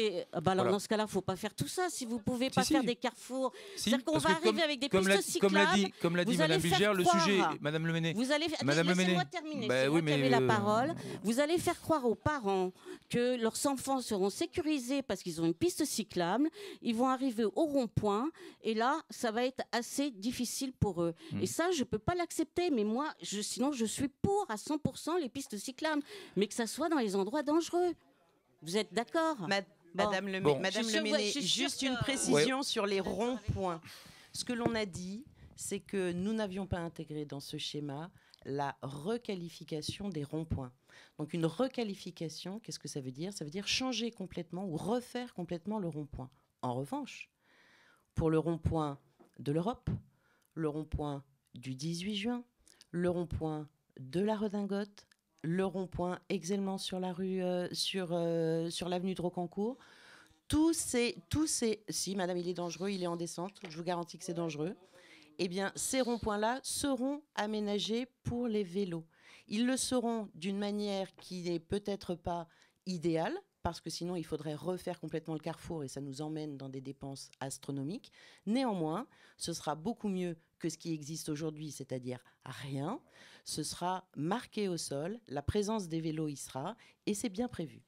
Dans ce cas-là, faut pas faire tout ça. Si vous pouvez pas faire des carrefours, c'est-à-dire qu'on va arriver avec des pistes cyclables. Comme l'a dit Madame Bigère, le sujet, Madame Le Menet. Laissez-moi terminer. C'est moi qui avez la parole. Vous allez faire croire aux parents que leurs enfants seront sécurisés parce qu'ils ont une piste cyclable, ils vont arriver au rond-point et là, ça va être assez difficile pour eux. Et ça, je ne peux pas l'accepter, mais moi, sinon, je suis pour à 100% les pistes cyclables, mais que ça soit dans les endroits dangereux. Vous êtes d'accord? Madame Le Menet, juste une précision sur les ronds-points. Ce que l'on a dit, c'est que nous n'avions pas intégré dans ce schéma la requalification des ronds-points. Donc une requalification, qu'est-ce que ça veut dire? Ça veut dire changer complètement ou refaire complètement le rond-point. En revanche, pour le rond-point de l'Europe, le rond-point du 18 juin, le rond-point de la Redingote, le rond-point également sur la rue, sur l'avenue de Rocancourt, tous ces... Si, madame, il est dangereux, il est en descente, je vous garantis que c'est dangereux. Eh bien, ces ronds-points-là seront aménagés pour les vélos. Ils le seront d'une manière qui n'est peut-être pas idéale, parce que sinon il faudrait refaire complètement le carrefour et ça nous emmène dans des dépenses astronomiques. Néanmoins, ce sera beaucoup mieux que ce qui existe aujourd'hui, c'est-à-dire rien. Ce sera marqué au sol, la présence des vélos y sera, et c'est bien prévu.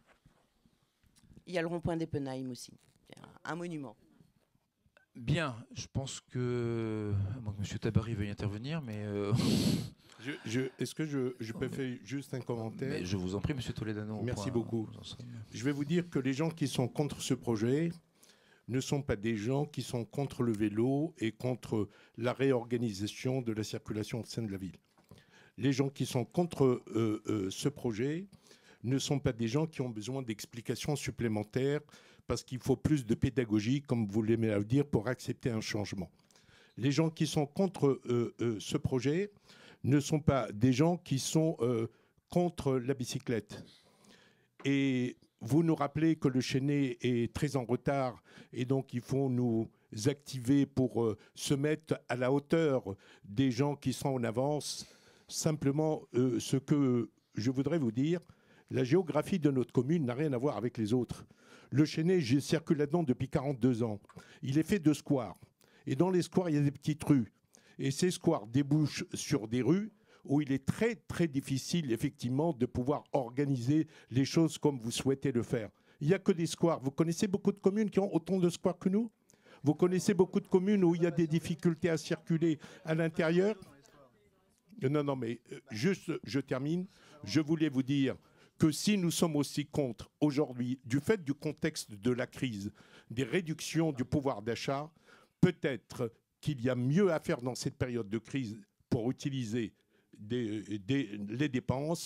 Il y a le rond-point d'Eppenheim aussi, un monument. Bien, je pense que... Bon, M. Tabary veuille intervenir, mais... Est-ce que je peux faire juste un commentaire? Mais je vous en prie, M. Toledano. Merci beaucoup. Je vais vous dire que les gens qui sont contre ce projet ne sont pas des gens qui sont contre le vélo et contre la réorganisation de la circulation au sein de la ville. Les gens qui sont contre ce projet ne sont pas des gens qui ont besoin d'explications supplémentaires parce qu'il faut plus de pédagogie, comme vous l'aimez à le dire, pour accepter un changement. Les gens qui sont contre ce projet ne sont pas des gens qui sont contre la bicyclette. Et vous nous rappelez que le Chesnay est très en retard et donc il faut nous activer pour se mettre à la hauteur des gens qui sont en avance. Simplement, ce que je voudrais vous dire, la géographie de notre commune n'a rien à voir avec les autres. Le Chesnay, je circule là-dedans depuis 42 ans. Il est fait de squares. Et dans les squares, il y a des petites rues. Et ces squares débouchent sur des rues où il est très, très difficile, effectivement, de pouvoir organiser les choses comme vous souhaitez le faire. Il n'y a que des squares. Vous connaissez beaucoup de communes qui ont autant de squares que nous? Vous connaissez beaucoup de communes où il y a des difficultés à circuler à l'intérieur? Non, mais juste, je termine. Je voulais vous dire que si nous sommes aussi contre, aujourd'hui, du fait du contexte de la crise, des réductions du pouvoir d'achat, peut-être qu'il y a mieux à faire dans cette période de crise pour utiliser les dépenses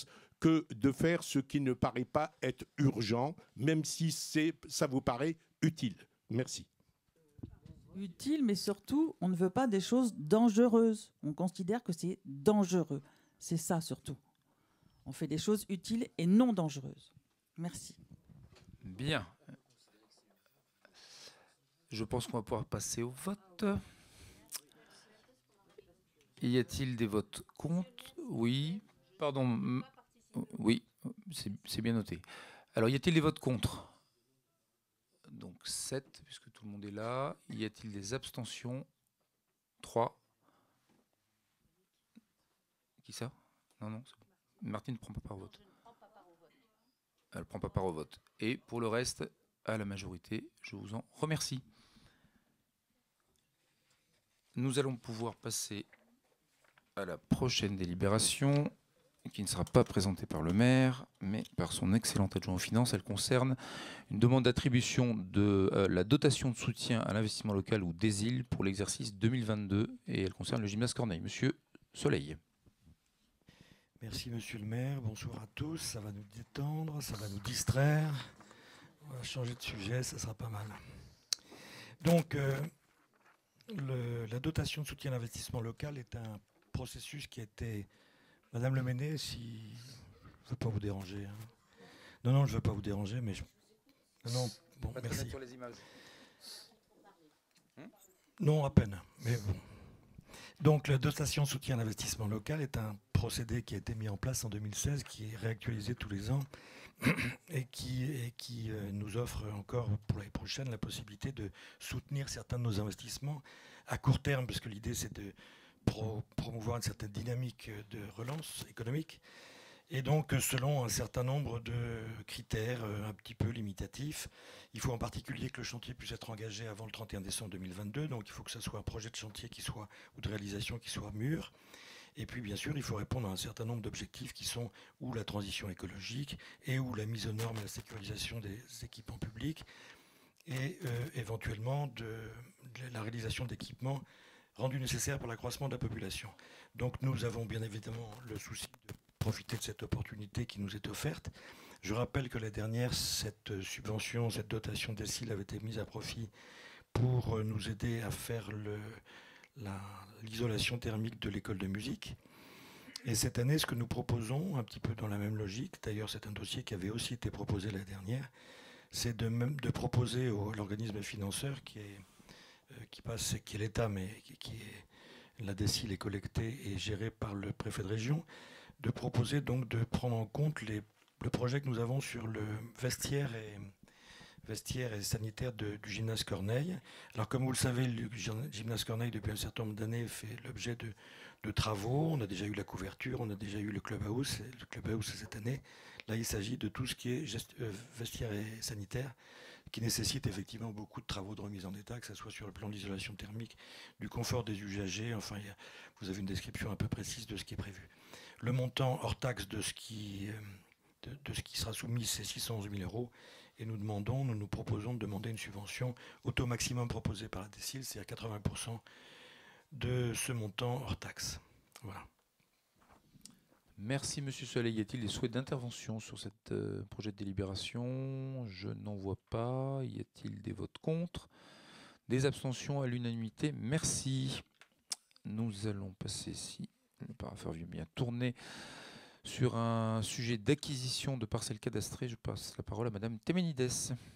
que de faire ce qui ne paraît pas être urgent, même si ça vous paraît utile. Merci. Utile, mais surtout, on ne veut pas des choses dangereuses. On considère que c'est dangereux. C'est ça surtout. On fait des choses utiles et non dangereuses. Merci. Bien. Je pense qu'on va pouvoir passer au vote. Y a-t-il des votes contre? Oui. Pardon. Oui, c'est bien noté. Alors, y a-t-il des votes contre? Donc 7, puisque tout le monde est là. Y a-t-il des abstentions? 3. Qui ça? Non, c'est bon. Martine ne prend pas part au vote. Elle ne prend pas part au vote. Et pour le reste, à la majorité, je vous en remercie. Nous allons pouvoir passer à la prochaine délibération, qui ne sera pas présentée par le maire, mais par son excellent adjoint aux finances. Elle concerne une demande d'attribution de la dotation de soutien à l'investissement local ou DESIL pour l'exercice 2022, et elle concerne le gymnase Corneille. Monsieur Soleil. Merci Monsieur le maire, bonsoir à tous, ça va nous détendre, ça va nous distraire. On va changer de sujet, ça sera pas mal. Donc, la dotation de soutien à l'investissement local est un processus qui a été... Madame Le Méné, si... Je ne veux pas vous déranger. Hein. Non, je ne veux pas vous déranger, mais... Non, bon, merci. Sur les images. Non, à peine, mais bon. Donc, la dotation de soutien à l'investissement local est un procédé qui a été mis en place en 2016, qui est réactualisé tous les ans et qui nous offre encore pour l'année prochaine la possibilité de soutenir certains de nos investissements à court terme, parce que l'idée c'est de promouvoir une certaine dynamique de relance économique. Et donc, selon un certain nombre de critères un petit peu limitatifs, il faut en particulier que le chantier puisse être engagé avant le 31 décembre 2022. Donc, il faut que ce soit un projet de chantier ou de réalisation qui soit mûr. Et puis, bien sûr, il faut répondre à un certain nombre d'objectifs qui sont ou la transition écologique et ou la mise aux normes et la sécurisation des équipements publics et éventuellement de la réalisation d'équipements rendus nécessaires pour l'accroissement de la population. Donc, nous avons bien évidemment le souci de profiter de cette opportunité qui nous est offerte. Je rappelle que la dernière, cette subvention, cette dotation DESIL avait été mise à profit pour nous aider à faire l'isolation thermique de l'école de musique. Et cette année, ce que nous proposons, un petit peu dans la même logique, d'ailleurs c'est un dossier qui avait aussi été proposé la dernière, c'est de proposer à l'organisme financeur qui est l'État, mais qui est la DESIL est collectée et gérée par le préfet de région, de proposer donc de prendre en compte le projet que nous avons sur le vestiaire et sanitaire du gymnase Corneille. Alors comme vous le savez, le gymnase Corneille depuis un certain nombre d'années fait l'objet de travaux. On a déjà eu la couverture, on a déjà eu le clubhouse cette année. Là il s'agit de tout ce qui est vestiaire et sanitaire, qui nécessite effectivement beaucoup de travaux de remise en état, que ce soit sur le plan de l'isolation thermique, du confort des usagers. Enfin, vous avez une description un peu précise de ce qui est prévu. Le montant hors taxe de ce qui sera soumis, c'est 611 000 €. Et nous nous proposons de demander une subvention au taux maximum proposé par la DESIL, c'est-à-dire 80% de ce montant hors taxe. Voilà. Merci Monsieur Soleil. Y a-t-il des souhaits d'intervention sur ce projet de délibération? Je n'en vois pas. Y a-t-il des votes contre? Des abstentions à l'unanimité? Merci. Nous allons passer, si le parapheur vient bien tourner, sur un sujet d'acquisition de parcelles cadastrées. Je passe la parole à Madame Téménides.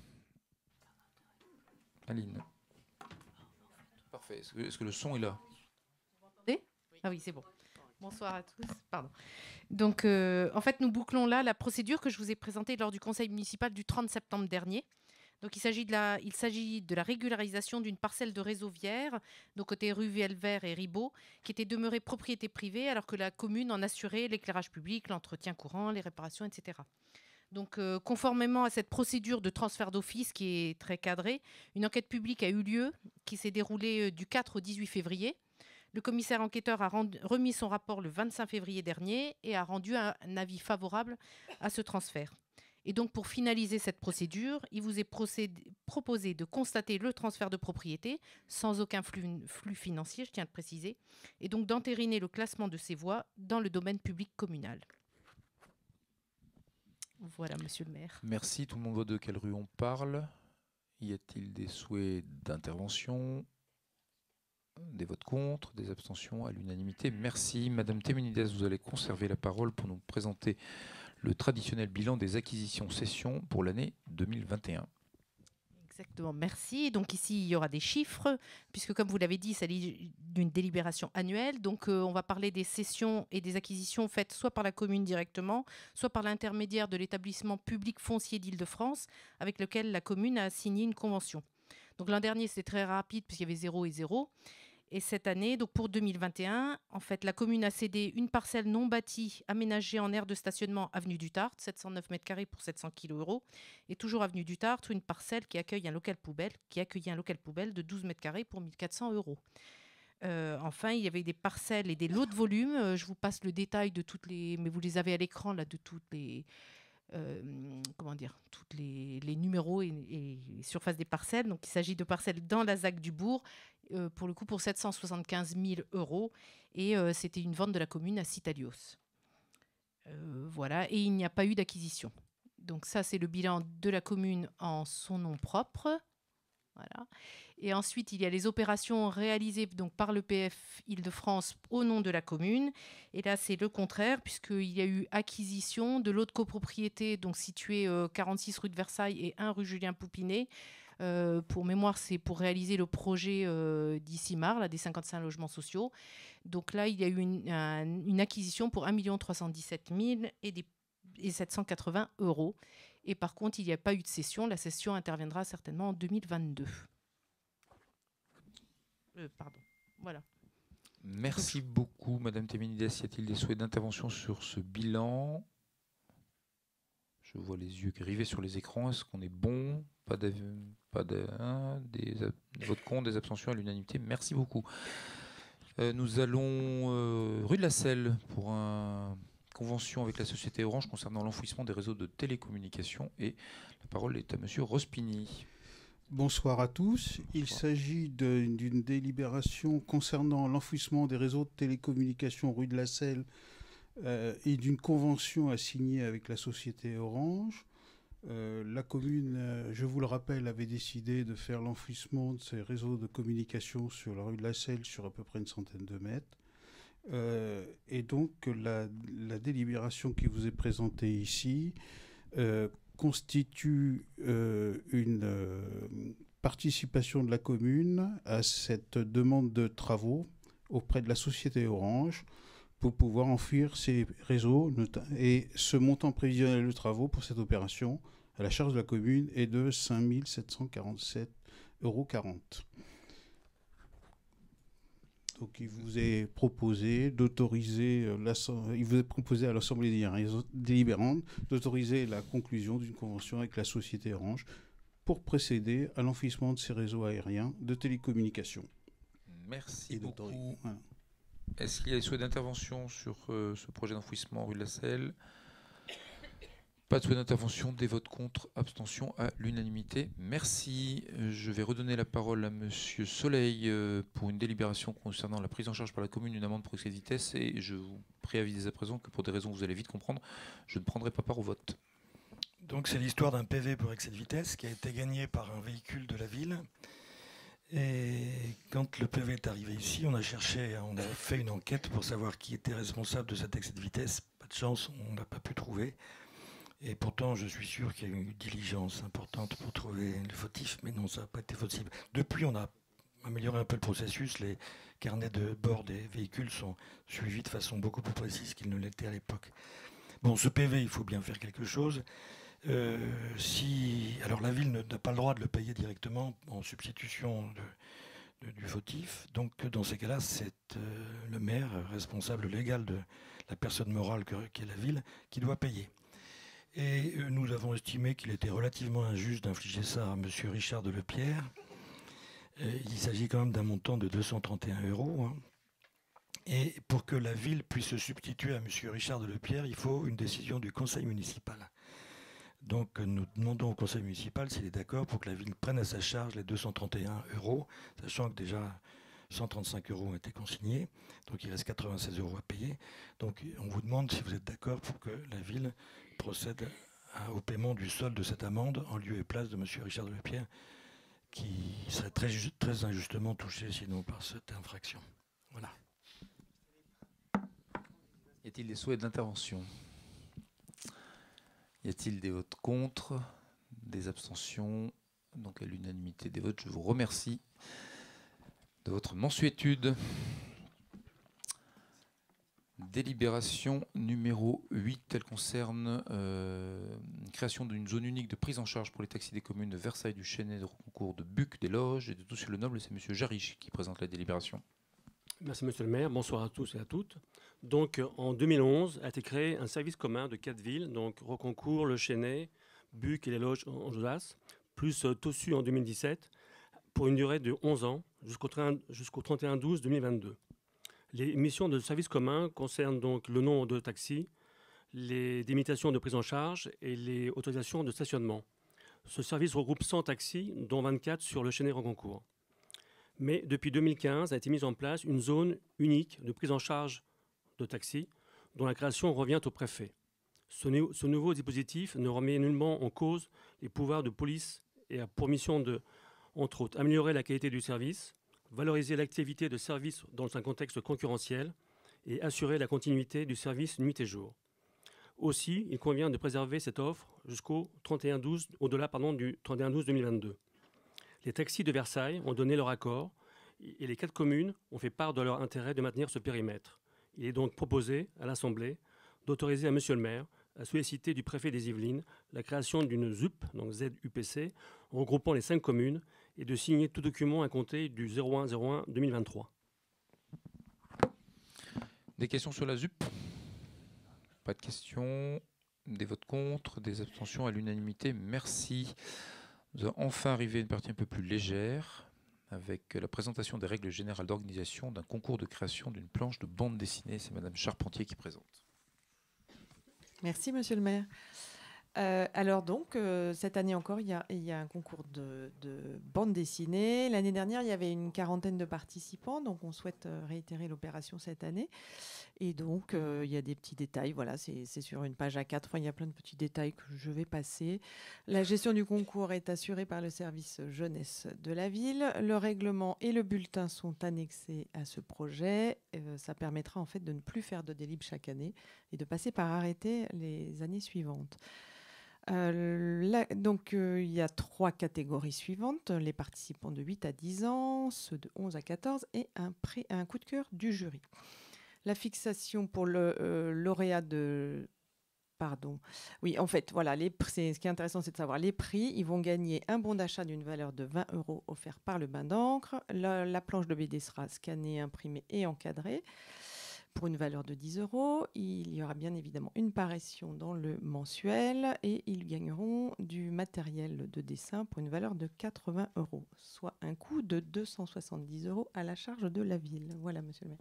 Aline. Parfait. Est-ce que le son est là? Vous m'entendez? Ah oui, c'est bon. Bonsoir à tous. Pardon. Donc, en fait, nous bouclons là la procédure que je vous ai présentée lors du conseil municipal du 30 septembre dernier. Donc, il s'agit de la régularisation d'une parcelle de réseau viaire, donc côté rue Vielvert et Ribot, qui était demeurée propriété privée alors que la commune en assurait l'éclairage public, l'entretien courant, les réparations, etc. Donc, conformément à cette procédure de transfert d'office qui est très cadrée, une enquête publique a eu lieu, qui s'est déroulée du 4 au 18 février. Le commissaire enquêteur a remis son rapport le 25 février dernier et a rendu un avis favorable à ce transfert. Et donc, pour finaliser cette procédure, il vous est proposé de constater le transfert de propriété sans aucun flux financier, je tiens à le préciser, et donc d'entériner le classement de ces voies dans le domaine public communal. Voilà, monsieur le maire. Merci. Tout le monde voit de quelle rue on parle. Y a-t-il des souhaits d'intervention? Des votes contre, des abstentions à l'unanimité. Merci. Madame Téménides, vous allez conserver la parole pour nous présenter le traditionnel bilan des acquisitions-cessions pour l'année 2021. Exactement, merci. Donc ici, il y aura des chiffres, puisque comme vous l'avez dit, il s'agit d'une délibération annuelle. Donc on va parler des cessions et des acquisitions faites soit par la commune directement, soit par l'intermédiaire de l'établissement public foncier d'Île-de-France, avec lequel la commune a signé une convention. Donc l'an dernier, c'était très rapide, puisqu'il y avait 0 et 0. Et cette année, donc pour 2021, en fait, la commune a cédé une parcelle non bâtie aménagée en aire de stationnement avenue du Tartre, 709 m² pour 700 kg €, et toujours avenue du Tartre, une parcelle qui accueille un local poubelle, de 12 m² pour 1 400 €. Enfin, il y avait des parcelles et des lots de volume. Je vous passe le détail de toutes les, mais vous les avez à l'écran là, de toutes les. Tous les numéros et surfaces des parcelles. Donc, il s'agit de parcelles dans la ZAC du Bourg, pour le coup pour 775 000 €. Et c'était une vente de la commune à Citalios. Voilà, et il n'y a pas eu d'acquisition. Donc ça, c'est le bilan de la commune en son nom propre. Voilà. Et ensuite, il y a les opérations réalisées donc, par l'EPF Île-de-France au nom de la commune. Et là, c'est le contraire, puisqu'il y a eu acquisition de l'autre copropriété donc située 46 rue de Versailles et 1 rue Julien Poupinet. Pour mémoire, c'est pour réaliser le projet d'Issimar, là, des 55 logements sociaux. Donc là, il y a eu une acquisition pour 1 317 000 et 780 €. Et par contre, il n'y a pas eu de cession. La cession interviendra certainement en 2022. Pardon. Voilà. Merci beaucoup, Madame Téménides. Y a-t-il des souhaits d'intervention sur ce bilan? Je vois les yeux rivés sur les écrans. Est-ce qu'on est bon? Pas des votes contre, des abstentions à l'unanimité. Merci beaucoup. Nous allons rue de la Selle pour une convention avec la société Orange concernant l'enfouissement des réseaux de télécommunications. Et la parole est à Monsieur Rospini. Bonsoir à tous. Il s'agit d'une délibération concernant l'enfouissement des réseaux de télécommunications rue de la Selle et d'une convention à signer avec la société Orange. La commune, je vous le rappelle, avait décidé de faire l'enfouissement de ces réseaux de communication sur la rue de la Selle sur à peu près une centaine de mètres. Et donc la délibération qui vous est présentée ici constitue une participation de la commune à cette demande de travaux auprès de la société Orange pour pouvoir enfouir ces réseaux. Et ce montant prévisionnel de travaux pour cette opération à la charge de la commune est de 5 747,40 €. Donc il vous est proposé d'autoriser à l'Assemblée délibérante d'autoriser la conclusion d'une convention avec la société Orange pour procéder à l'enfouissement de ces réseaux aériens de télécommunications. Merci beaucoup. Voilà. Est-ce qu'il y a des souhaits d'intervention sur ce projet d'enfouissement rue de la Selle? Pas de souhait d'intervention, des votes contre, abstention à l'unanimité. Merci. Je vais redonner la parole à Monsieur Soleil pour une délibération concernant la prise en charge par la commune d'une amende pour excès de vitesse. Et je vous préavise à présent que pour des raisons que vous allez vite comprendre, je ne prendrai pas part au vote. Donc c'est l'histoire d'un PV pour excès de vitesse qui a été gagné par un véhicule de la ville. Et quand le PV est arrivé ici, on a fait une enquête pour savoir qui était responsable de cet excès de vitesse. Pas de chance, on n'a pas pu trouver. Et pourtant, je suis sûr qu'il y a eu une diligence importante pour trouver le fautif, mais non, ça n'a pas été possible. Depuis, on a amélioré un peu le processus. Les carnets de bord des véhicules sont suivis de façon beaucoup plus précise qu'ils ne l'étaient à l'époque. Bon, ce PV, il faut bien faire quelque chose. Alors, la ville n'a pas le droit de le payer directement en substitution du fautif. Donc, dans ces cas-là, c'est le maire, responsable légal de la personne morale qu'est la ville, qui doit payer. Et nous avons estimé qu'il était relativement injuste d'infliger ça à M. Richard de Lepierre. Il s'agit quand même d'un montant de 231 €. Hein. Et pour que la ville puisse se substituer à M. Richard de Lepierre, il faut une décision du conseil municipal. Donc nous demandons au conseil municipal s'il est d'accord pour que la ville prenne à sa charge les 231 €, sachant que déjà 135 € ont été consignés. Donc il reste 96 € à payer. Donc on vous demande si vous êtes d'accord pour que la ville procède au paiement du solde de cette amende en lieu et place de M. Richard de Lepierre, qui serait très injustement touché sinon par cette infraction. Voilà. Y a-t-il des souhaits d'intervention? Y a-t-il des votes contre? Des abstentions? Donc à l'unanimité des votes, je vous remercie de votre mansuétude. Délibération numéro 8, elle concerne une création d'une zone unique de prise en charge pour les taxis des communes de Versailles, du Chênay, de Rocancourt, de Buc, des Loges et de Toucy-le-Noble. C'est M. Jarich qui présente la délibération. Merci Monsieur le maire, bonsoir à tous et à toutes. Donc en 2011 a été créé un service commun de 4 villes, donc Rocancourt, Le Chênay, Buc et les Loges en Josas, plus Tossu en 2017, pour une durée de 11 ans jusqu'au 31/12/2022. Les missions de service commun concernent donc le nombre de taxis, les limitations de prise en charge et les autorisations de stationnement. Ce service regroupe 100 taxis, dont 24 sur le Chênay-Rocancourt. Mais depuis 2015 a été mise en place une zone unique de prise en charge de taxis, dont la création revient au préfet. Ce nouveau dispositif ne remet nullement en cause les pouvoirs de police et a pour mission de, entre autres, améliorer la qualité du service, valoriser l'activité de service dans un contexte concurrentiel et assurer la continuité du service nuit et jour. Aussi, il convient de préserver cette offre jusqu'au 31/12, au-delà du 31/12/2022. Les taxis de Versailles ont donné leur accord et les 4 communes ont fait part de leur intérêt de maintenir ce périmètre. Il est donc proposé à l'Assemblée d'autoriser à Monsieur le maire à solliciter du préfet des Yvelines la création d'une ZUP, donc ZUPC, regroupant les 5 communes et de signer tout document à compter du 01/01/2023. Des questions sur la ZUP? Pas de questions. Des votes contre, des abstentions à l'unanimité. Merci. Nous allons enfin arriver à une partie un peu plus légère, avec la présentation des règles générales d'organisation d'un concours de création d'une planche de bande dessinée. C'est Madame Charpentier qui présente. Merci, Monsieur le maire. Alors donc, cette année encore, il y a un concours de bande dessinée. L'année dernière, il y avait une 40aine de participants, donc on souhaite réitérer l'opération cette année. Et donc, il y a des petits détails, voilà, c'est sur une page A4, enfin, il y a plein de petits détails que je vais passer. La gestion du concours est assurée par le service jeunesse de la ville. Le règlement et le bulletin sont annexés à ce projet. Ça permettra en fait de ne plus faire de délibes chaque année et de passer par arrêté les années suivantes. Donc, il y a 3 catégories suivantes, les participants de 8 à 10 ans, ceux de 11 à 14 et un coup de cœur du jury. La fixation pour le lauréat de... Pardon. Oui, en fait, voilà, ce qui est intéressant, c'est de savoir les prix. Ils vont gagner un bon d'achat d'une valeur de 20 € offert par le bain d'encre. La planche de BD sera scannée, imprimée et encadrée pour une valeur de 10 €. Il y aura bien évidemment une parution dans le mensuel et ils gagneront du matériel de dessin pour une valeur de 80 €, soit un coût de 270 € à la charge de la ville. Voilà, monsieur le maire.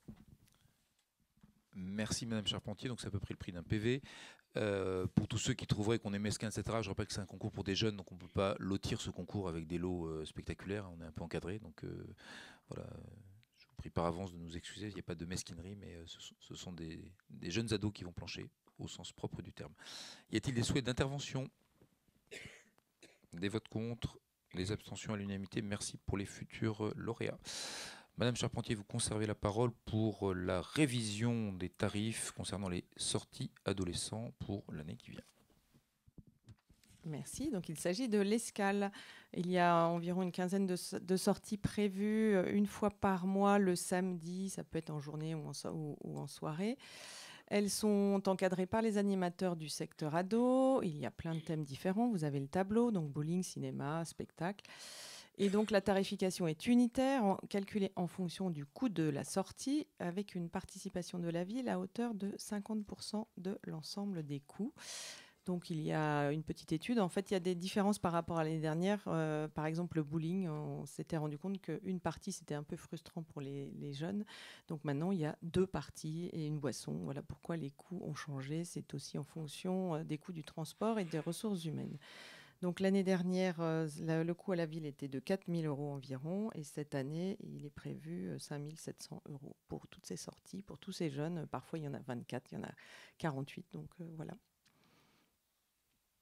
Merci Madame Charpentier, donc c'est à peu près le prix d'un PV. Pour tous ceux qui trouveraient qu'on est mesquin, etc., je rappelle que c'est un concours pour des jeunes, donc on ne peut pas lotir ce concours avec des lots spectaculaires, on est un peu encadré, donc voilà, je vous prie par avance de nous excuser, il n'y a pas de mesquinerie, mais ce sont des jeunes ados qui vont plancher, au sens propre du terme. Y a-t-il des souhaits d'intervention? Des votes contre? Des abstentions à l'unanimité? Merci pour les futurs lauréats. Madame Charpentier, vous conservez la parole pour la révision des tarifs concernant les sorties adolescents pour l'année qui vient. Merci. Donc, il s'agit de l'Escale. Il y a environ une quinzaine de sorties prévues une fois par mois, le samedi. Ça peut être en journée ou en soirée. Elles sont encadrées par les animateurs du secteur ado. Il y a plein de thèmes différents. Vous avez le tableau, donc bowling, cinéma, spectacle. Et donc, la tarification est unitaire, calculée en fonction du coût de la sortie, avec une participation de la ville à hauteur de 50% de l'ensemble des coûts. Donc, il y a une petite étude. En fait, il y a des différences par rapport à l'année dernière. Par exemple, le bowling, on s'était rendu compte qu'une partie, c'était un peu frustrant pour les jeunes. Donc, maintenant, il y a 2 parties et une boisson. Voilà pourquoi les coûts ont changé. C'est aussi en fonction des coûts du transport et des ressources humaines. Donc l'année dernière, le coût à la ville était de 4 000 € environ et cette année, il est prévu 5 700 € pour toutes ces sorties, pour tous ces jeunes. Parfois, il y en a 24, il y en a 48, donc voilà.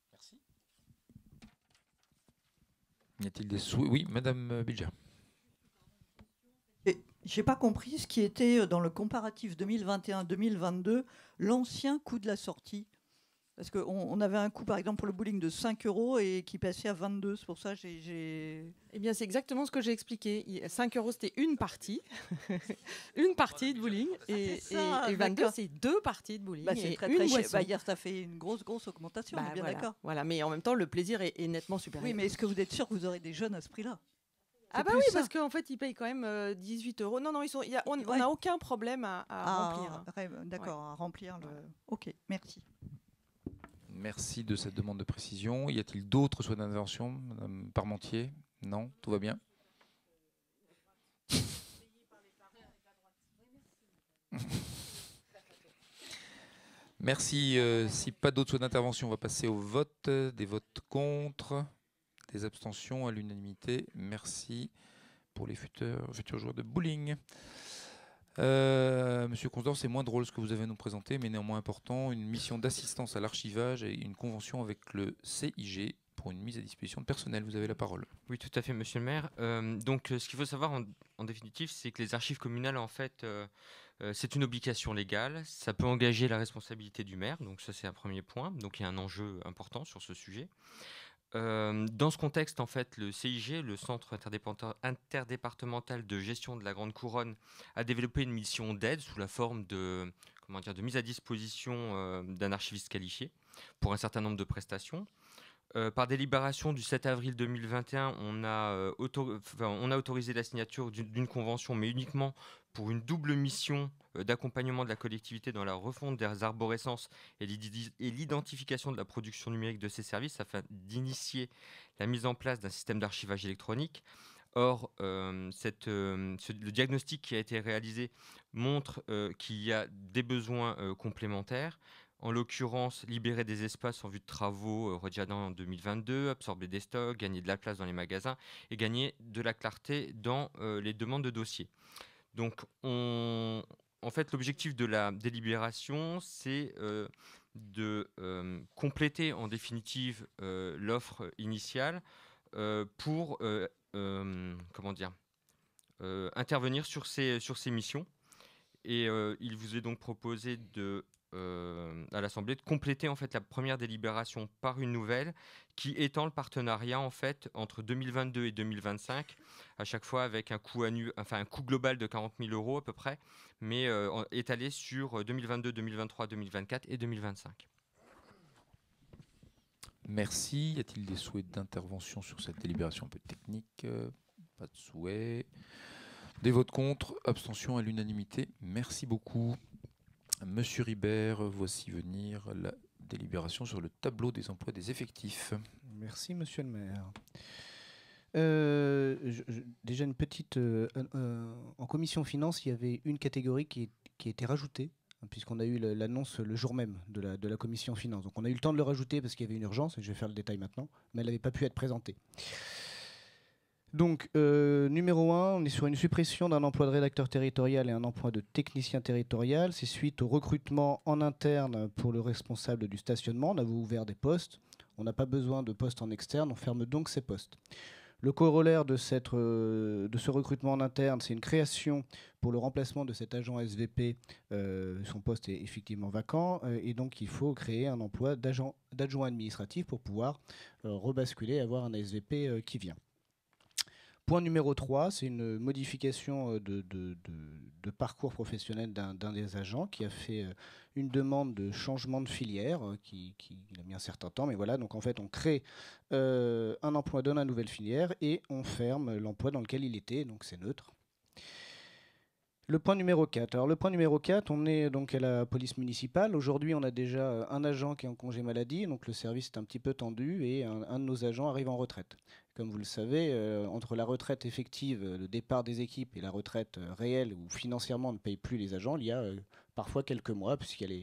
Y a-t-il des souhaits? Oui, Madame Bilger. J'ai pas compris ce qui était dans le comparatif 2021-2022 l'ancien coût de la sortie. Parce qu'on avait un coût, par exemple, pour le bowling de 5 € et qui passait à 22. C'est pour ça que j'ai... Eh bien, c'est exactement ce que j'ai expliqué. 5 €, c'était une partie. Une partie de bowling. Et 22, c'est 2 parties de bowling. Bah, c'est et très, une très cher. boisson. Bah, hier, ça fait une grosse augmentation, on est bien voilà, d'accord. Voilà, mais en même temps, le plaisir est nettement supérieur. Oui, mais est-ce que vous êtes sûr que vous aurez des jeunes à ce prix-là? Ah bah oui, parce qu'en fait, ils payent quand même 18 €. Non, on n'a aucun problème à remplir. D'accord, à remplir le... Ok, merci. Merci de cette demande de précision. Y a-t-il d'autres souhaits d'intervention, Madame Parmentier? Non, tout va bien. Merci. Si pas d'autres souhaits d'intervention, on va passer au vote. Des votes contre, des abstentions à l'unanimité. Merci pour les futurs joueurs de bowling. Monsieur Consdor, c'est moins drôle ce que vous avez à nous présenter, mais néanmoins important, une mission d'assistance à l'archivage et une convention avec le CIG pour une mise à disposition de personnel. Vous avez la parole. Oui, tout à fait, monsieur le maire. Donc, ce qu'il faut savoir en définitive, c'est que les archives communales, en fait, c'est une obligation légale. Ça peut engager la responsabilité du maire, donc ça c'est un premier point. Donc, il y a un enjeu important sur ce sujet. Dans ce contexte, en fait, le CIG, le Centre interdépartemental de gestion de la Grande Couronne, a développé une mission d'aide sous la forme de mise à disposition d'un archiviste qualifié pour un certain nombre de prestations. Par délibération du 7 avril 2021, on a autorisé la signature d'une convention, mais uniquement pour une double mission d'accompagnement de la collectivité dans la refonte des arborescences et l'identification de la production numérique de ces services afin d'initier la mise en place d'un système d'archivage électronique. Or, le diagnostic qui a été réalisé montre qu'il y a des besoins complémentaires. En l'occurrence, libérer des espaces en vue de travaux Rodiadan en 2022, absorber des stocks, gagner de la place dans les magasins et gagner de la clarté dans les demandes de dossiers. Donc, en fait, l'objectif de la délibération, c'est de compléter en définitive l'offre initiale pour intervenir sur ces missions. Et il vous est donc proposé à l'Assemblée de compléter en fait la première délibération par une nouvelle qui étend le partenariat en fait entre 2022 et 2025, à chaque fois avec un coût global de 40 000 € à peu près, mais étalé sur 2022, 2023, 2024 et 2025. Merci. Y a-t-il des souhaits d'intervention sur cette délibération un peu technique? Pas de souhaits. Des votes contre, abstention à l'unanimité. Merci beaucoup. Monsieur Ribert, voici venir la délibération sur le tableau des emplois des effectifs. Merci, monsieur le maire. Déjà une petite... en commission finance, il y avait une catégorie qui a été rajoutée, puisqu'on a eu l'annonce le jour même de la commission finance. Donc on a eu le temps de le rajouter parce qu'il y avait une urgence, et je vais faire le détail maintenant, mais elle n'avait pas pu être présentée. Donc, numéro 1, on est sur une suppression d'un emploi de rédacteur territorial et un emploi de technicien territorial. C'est suite au recrutement en interne pour le responsable du stationnement. On avait ouvert des postes. On n'a pas besoin de postes en externe. On ferme donc ces postes. Le corollaire de ce recrutement en interne, c'est une création pour le remplacement de cet agent SVP. Son poste est effectivement vacant et donc il faut créer un emploi d'adjoint administratif pour pouvoir rebasculer et avoir un SVP qui vient. Point numéro 3, c'est une modification de parcours professionnel d'un des agents qui a fait une demande de changement de filière qui a mis un certain temps. Mais voilà, donc en fait, on crée un emploi dans la nouvelle filière et on ferme l'emploi dans lequel il était, donc c'est neutre. Le point numéro 4. Alors le point numéro 4, on est donc à la police municipale. Aujourd'hui, on a déjà un agent qui est en congé maladie, donc le service est un petit peu tendu et un de nos agents arrive en retraite. Comme vous le savez, entre la retraite effective, le départ des équipes et la retraite réelle où financièrement on ne paye plus les agents, il y a parfois quelques mois, puisqu'il y a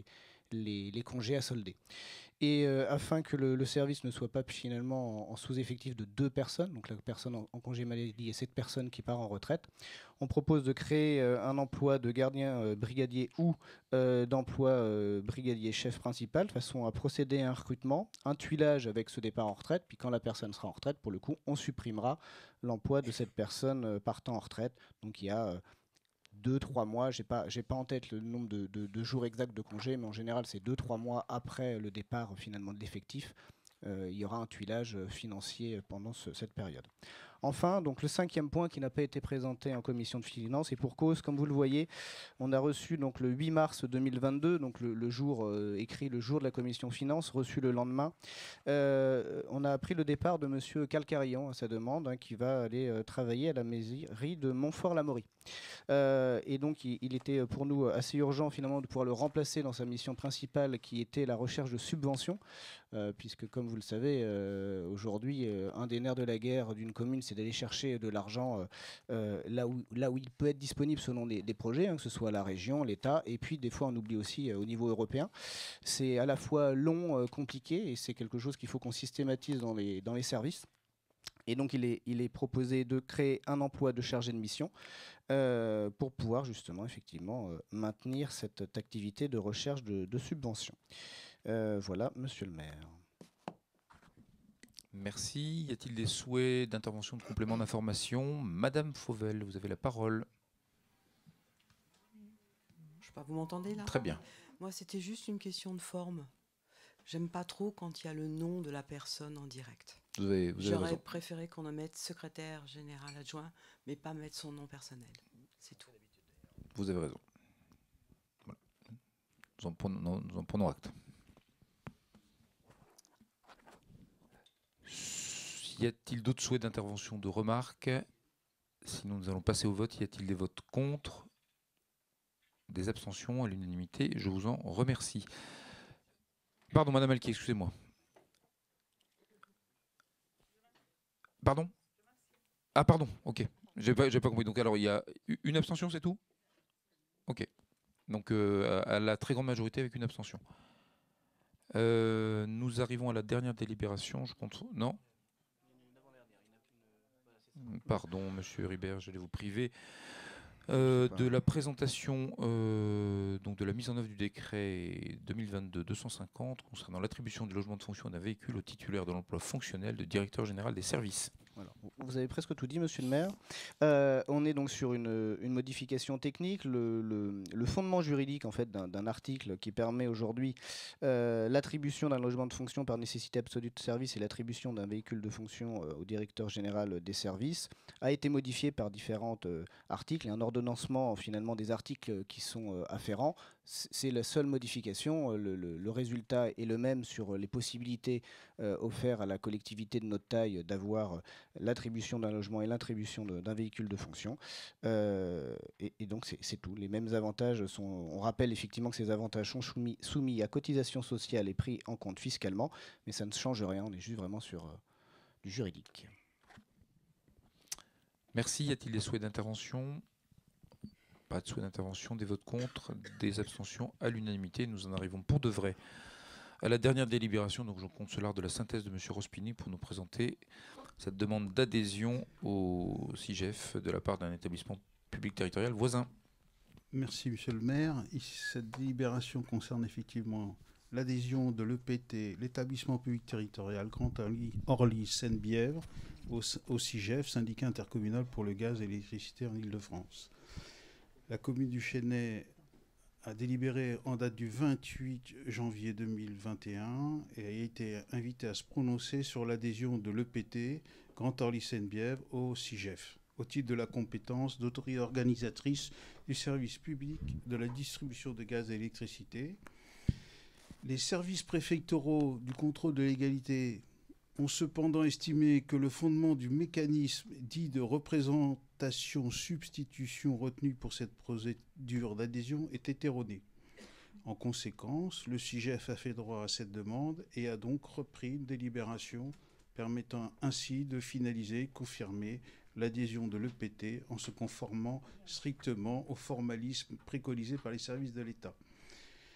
les congés à solder. Et afin que le service ne soit pas finalement en sous-effectif de 2 personnes, donc la personne en congé maladie et cette personne qui part en retraite, on propose de créer un emploi de gardien brigadier ou d'emploi brigadier chef principal, de façon à procéder à un recrutement, un tuilage avec ce départ en retraite, puis quand la personne sera en retraite, pour le coup, on supprimera l'emploi de cette personne partant en retraite. Donc il y a 2-3 mois, j'ai pas en tête le nombre de jours exacts de congé, mais en général c'est 2-3 mois après le départ finalement de l'effectif, il y aura un tuilage financier pendant cette période. Enfin, donc le 5e point qui n'a pas été présenté en commission de finances, et pour cause, comme vous le voyez, on a reçu donc le 8 mars 2022, donc le jour écrit le jour de la commission finances, reçu le lendemain. On a appris le départ de monsieur Calcarillon à sa demande, qui va aller travailler à la mairie de Montfort-l'Amaury. Et donc il était pour nous assez urgent finalement de pouvoir le remplacer dans sa mission principale qui était la recherche de subventions, puisque comme vous le savez, aujourd'hui, un des nerfs de la guerre d'une commune, c'est d'aller chercher de l'argent là où il peut être disponible selon des projets, que ce soit la région, l'État, et puis des fois on oublie aussi au niveau européen. C'est à la fois long, compliqué, et c'est quelque chose qu'il faut qu'on systématise dans les services. Et donc il est proposé de créer un emploi de chargé de mission pour pouvoir justement effectivement maintenir cette activité de recherche de subventions. Voilà, monsieur le maire. Merci. Y a-t-il des souhaits d'intervention, de complément d'information? Madame Fauvel, vous avez la parole. Je sais pas, vous m'entendez là? Très bien. Moi, c'était juste une question de forme. J'aime pas trop quand il y a le nom de la personne en direct. J'aurais préféré qu'on en mette secrétaire général adjoint, mais pas mettre son nom personnel. C'est tout. Vous avez raison. Voilà. Nous en prenons acte. Y a-t-il d'autres souhaits d'intervention, de remarques? Sinon, nous allons passer au vote. Y a-t-il des votes contre? Des abstentions à l'unanimité? Je vous en remercie. Pardon, Madame Alquier, excusez-moi. Pardon? Ah, pardon, ok. J'ai pas compris. Donc, alors, il y a une abstention, c'est tout? Ok. Donc, à la très grande majorité avec une abstention. Nous arrivons à la dernière délibération. Je compte. Non? Pardon, monsieur Ribert, j'allais vous priver. De la présentation donc de la mise en œuvre du décret 2022-250 concernant l'attribution du logement de fonction d'un véhicule au titulaire de l'emploi fonctionnel de directeur général des services. Voilà. Vous avez presque tout dit, monsieur le maire. On est donc sur une modification technique. Le fondement juridique en fait, d'un article qui permet aujourd'hui l'attribution d'un logement de fonction par nécessité absolue de service et l'attribution d'un véhicule de fonction au directeur général des services a été modifié par différents articles et un ordonnancement finalement des articles qui sont afférents. C'est la seule modification. Le résultat est le même sur les possibilités offertes à la collectivité de notre taille d'avoir l'attribution d'un logement et l'attribution d'un véhicule de fonction. Et donc c'est tout. Les mêmes avantages sont... On rappelle effectivement que ces avantages sont soumis à cotisation sociale et pris en compte fiscalement, mais ça ne change rien. On est juste vraiment sur du juridique. Merci. Y a-t-il des souhaits d'intervention? Pas de souhait d'intervention, des votes contre, des abstentions à l'unanimité. Nous en arrivons pour de vrai à la dernière délibération. Donc je compte sur l'art de la synthèse de M. Rospini pour nous présenter cette demande d'adhésion au CIGEF de la part d'un établissement public territorial voisin. Merci, monsieur le maire. Cette délibération concerne effectivement l'adhésion de l'EPT, l'établissement public territorial Grand Orly Seine-Bièvre, au CIGEF, syndicat intercommunal pour le gaz et l'électricité en Île-de-France. La commune du Chesnay a délibéré en date du 28 janvier 2021 et a été invitée à se prononcer sur l'adhésion de l'EPT Grand Orly Seine-Bièvre au CIGEF, au titre de la compétence d'autorité organisatrice du service public de la distribution de gaz et d'électricité. Les services préfectoraux du contrôle de légalité ont cependant estimé que le fondement du mécanisme dit de représentation-substitution retenu pour cette procédure d'adhésion était erroné. En conséquence, le CIGEF a fait droit à cette demande et a donc repris une délibération permettant ainsi de finaliser et confirmer l'adhésion de l'EPT en se conformant strictement au formalisme préconisé par les services de l'État.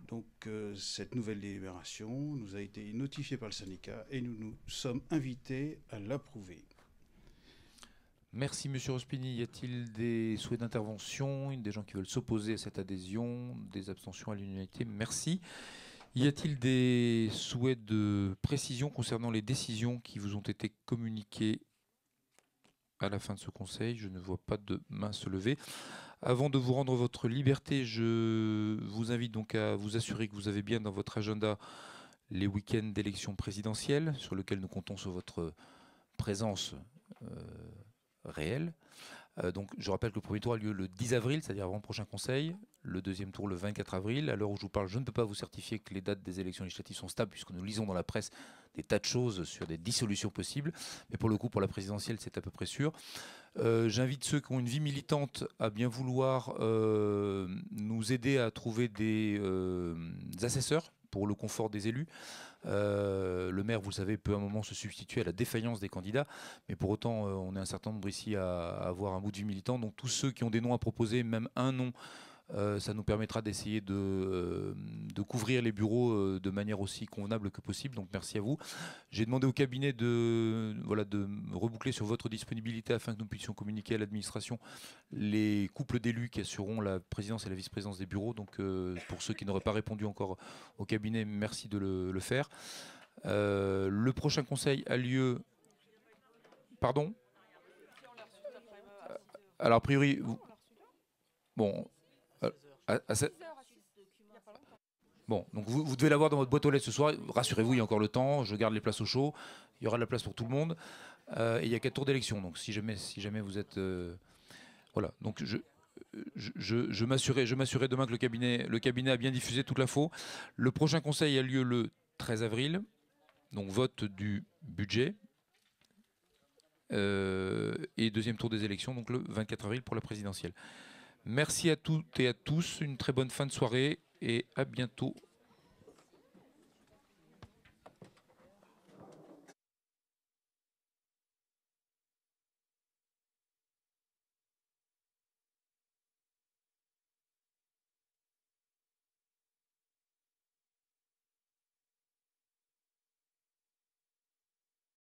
Donc cette nouvelle délibération nous a été notifiée par le syndicat et nous nous sommes invités à l'approuver. Merci Monsieur Rospini. Y a-t-il des souhaits d'intervention, des gens qui veulent s'opposer à cette adhésion, des abstentions à l'unanimité? Merci. Y a-t-il des souhaits de précision concernant les décisions qui vous ont été communiquées à la fin de ce conseil? Je ne vois pas de main se lever. Avant de vous rendre votre liberté, je vous invite donc à vous assurer que vous avez bien dans votre agenda les week-ends d'élection présidentielle, sur lesquels nous comptons sur votre présence réelle. Donc, je rappelle que le premier tour a lieu le 10 avril, c'est-à-dire avant le prochain conseil. Le deuxième tour le 24 avril. À l'heure où je vous parle, je ne peux pas vous certifier que les dates des élections législatives sont stables, puisque nous lisons dans la presse des tas de choses sur des dissolutions possibles. Mais pour le coup, pour la présidentielle, c'est à peu près sûr. J'invite ceux qui ont une vie militante à bien vouloir nous aider à trouver des assesseurs pour le confort des élus. Le maire, vous le savez, peut à un moment se substituer à la défaillance des candidats, mais pour autant, on est un certain nombre ici à avoir un bout de vie militant. Donc tous ceux qui ont des noms à proposer, même un nom, ça nous permettra d'essayer de couvrir les bureaux de manière aussi convenable que possible. Donc merci à vous. J'ai demandé au cabinet de reboucler sur votre disponibilité afin que nous puissions communiquer à l'administration les couples d'élus qui assureront la présidence et la vice-présidence des bureaux. Donc pour ceux qui n'auraient pas répondu encore au cabinet, merci de le faire. Le prochain conseil a lieu... Pardon ? Alors a priori... Bon... Bon, donc vous devez l'avoir dans votre boîte aux lettres ce soir. Rassurez-vous, il y a encore le temps. Je garde les places au chaud. Il y aura de la place pour tout le monde. Et il y a 4 tours d'élection. Donc si jamais vous êtes... voilà. Donc je m'assurerai demain que le cabinet a bien diffusé toute l'info. Le prochain conseil a lieu le 13 avril. Donc vote du budget. Et deuxième tour des élections, donc le 24 avril pour la présidentielle. Merci à toutes et à tous, une très bonne fin de soirée et à bientôt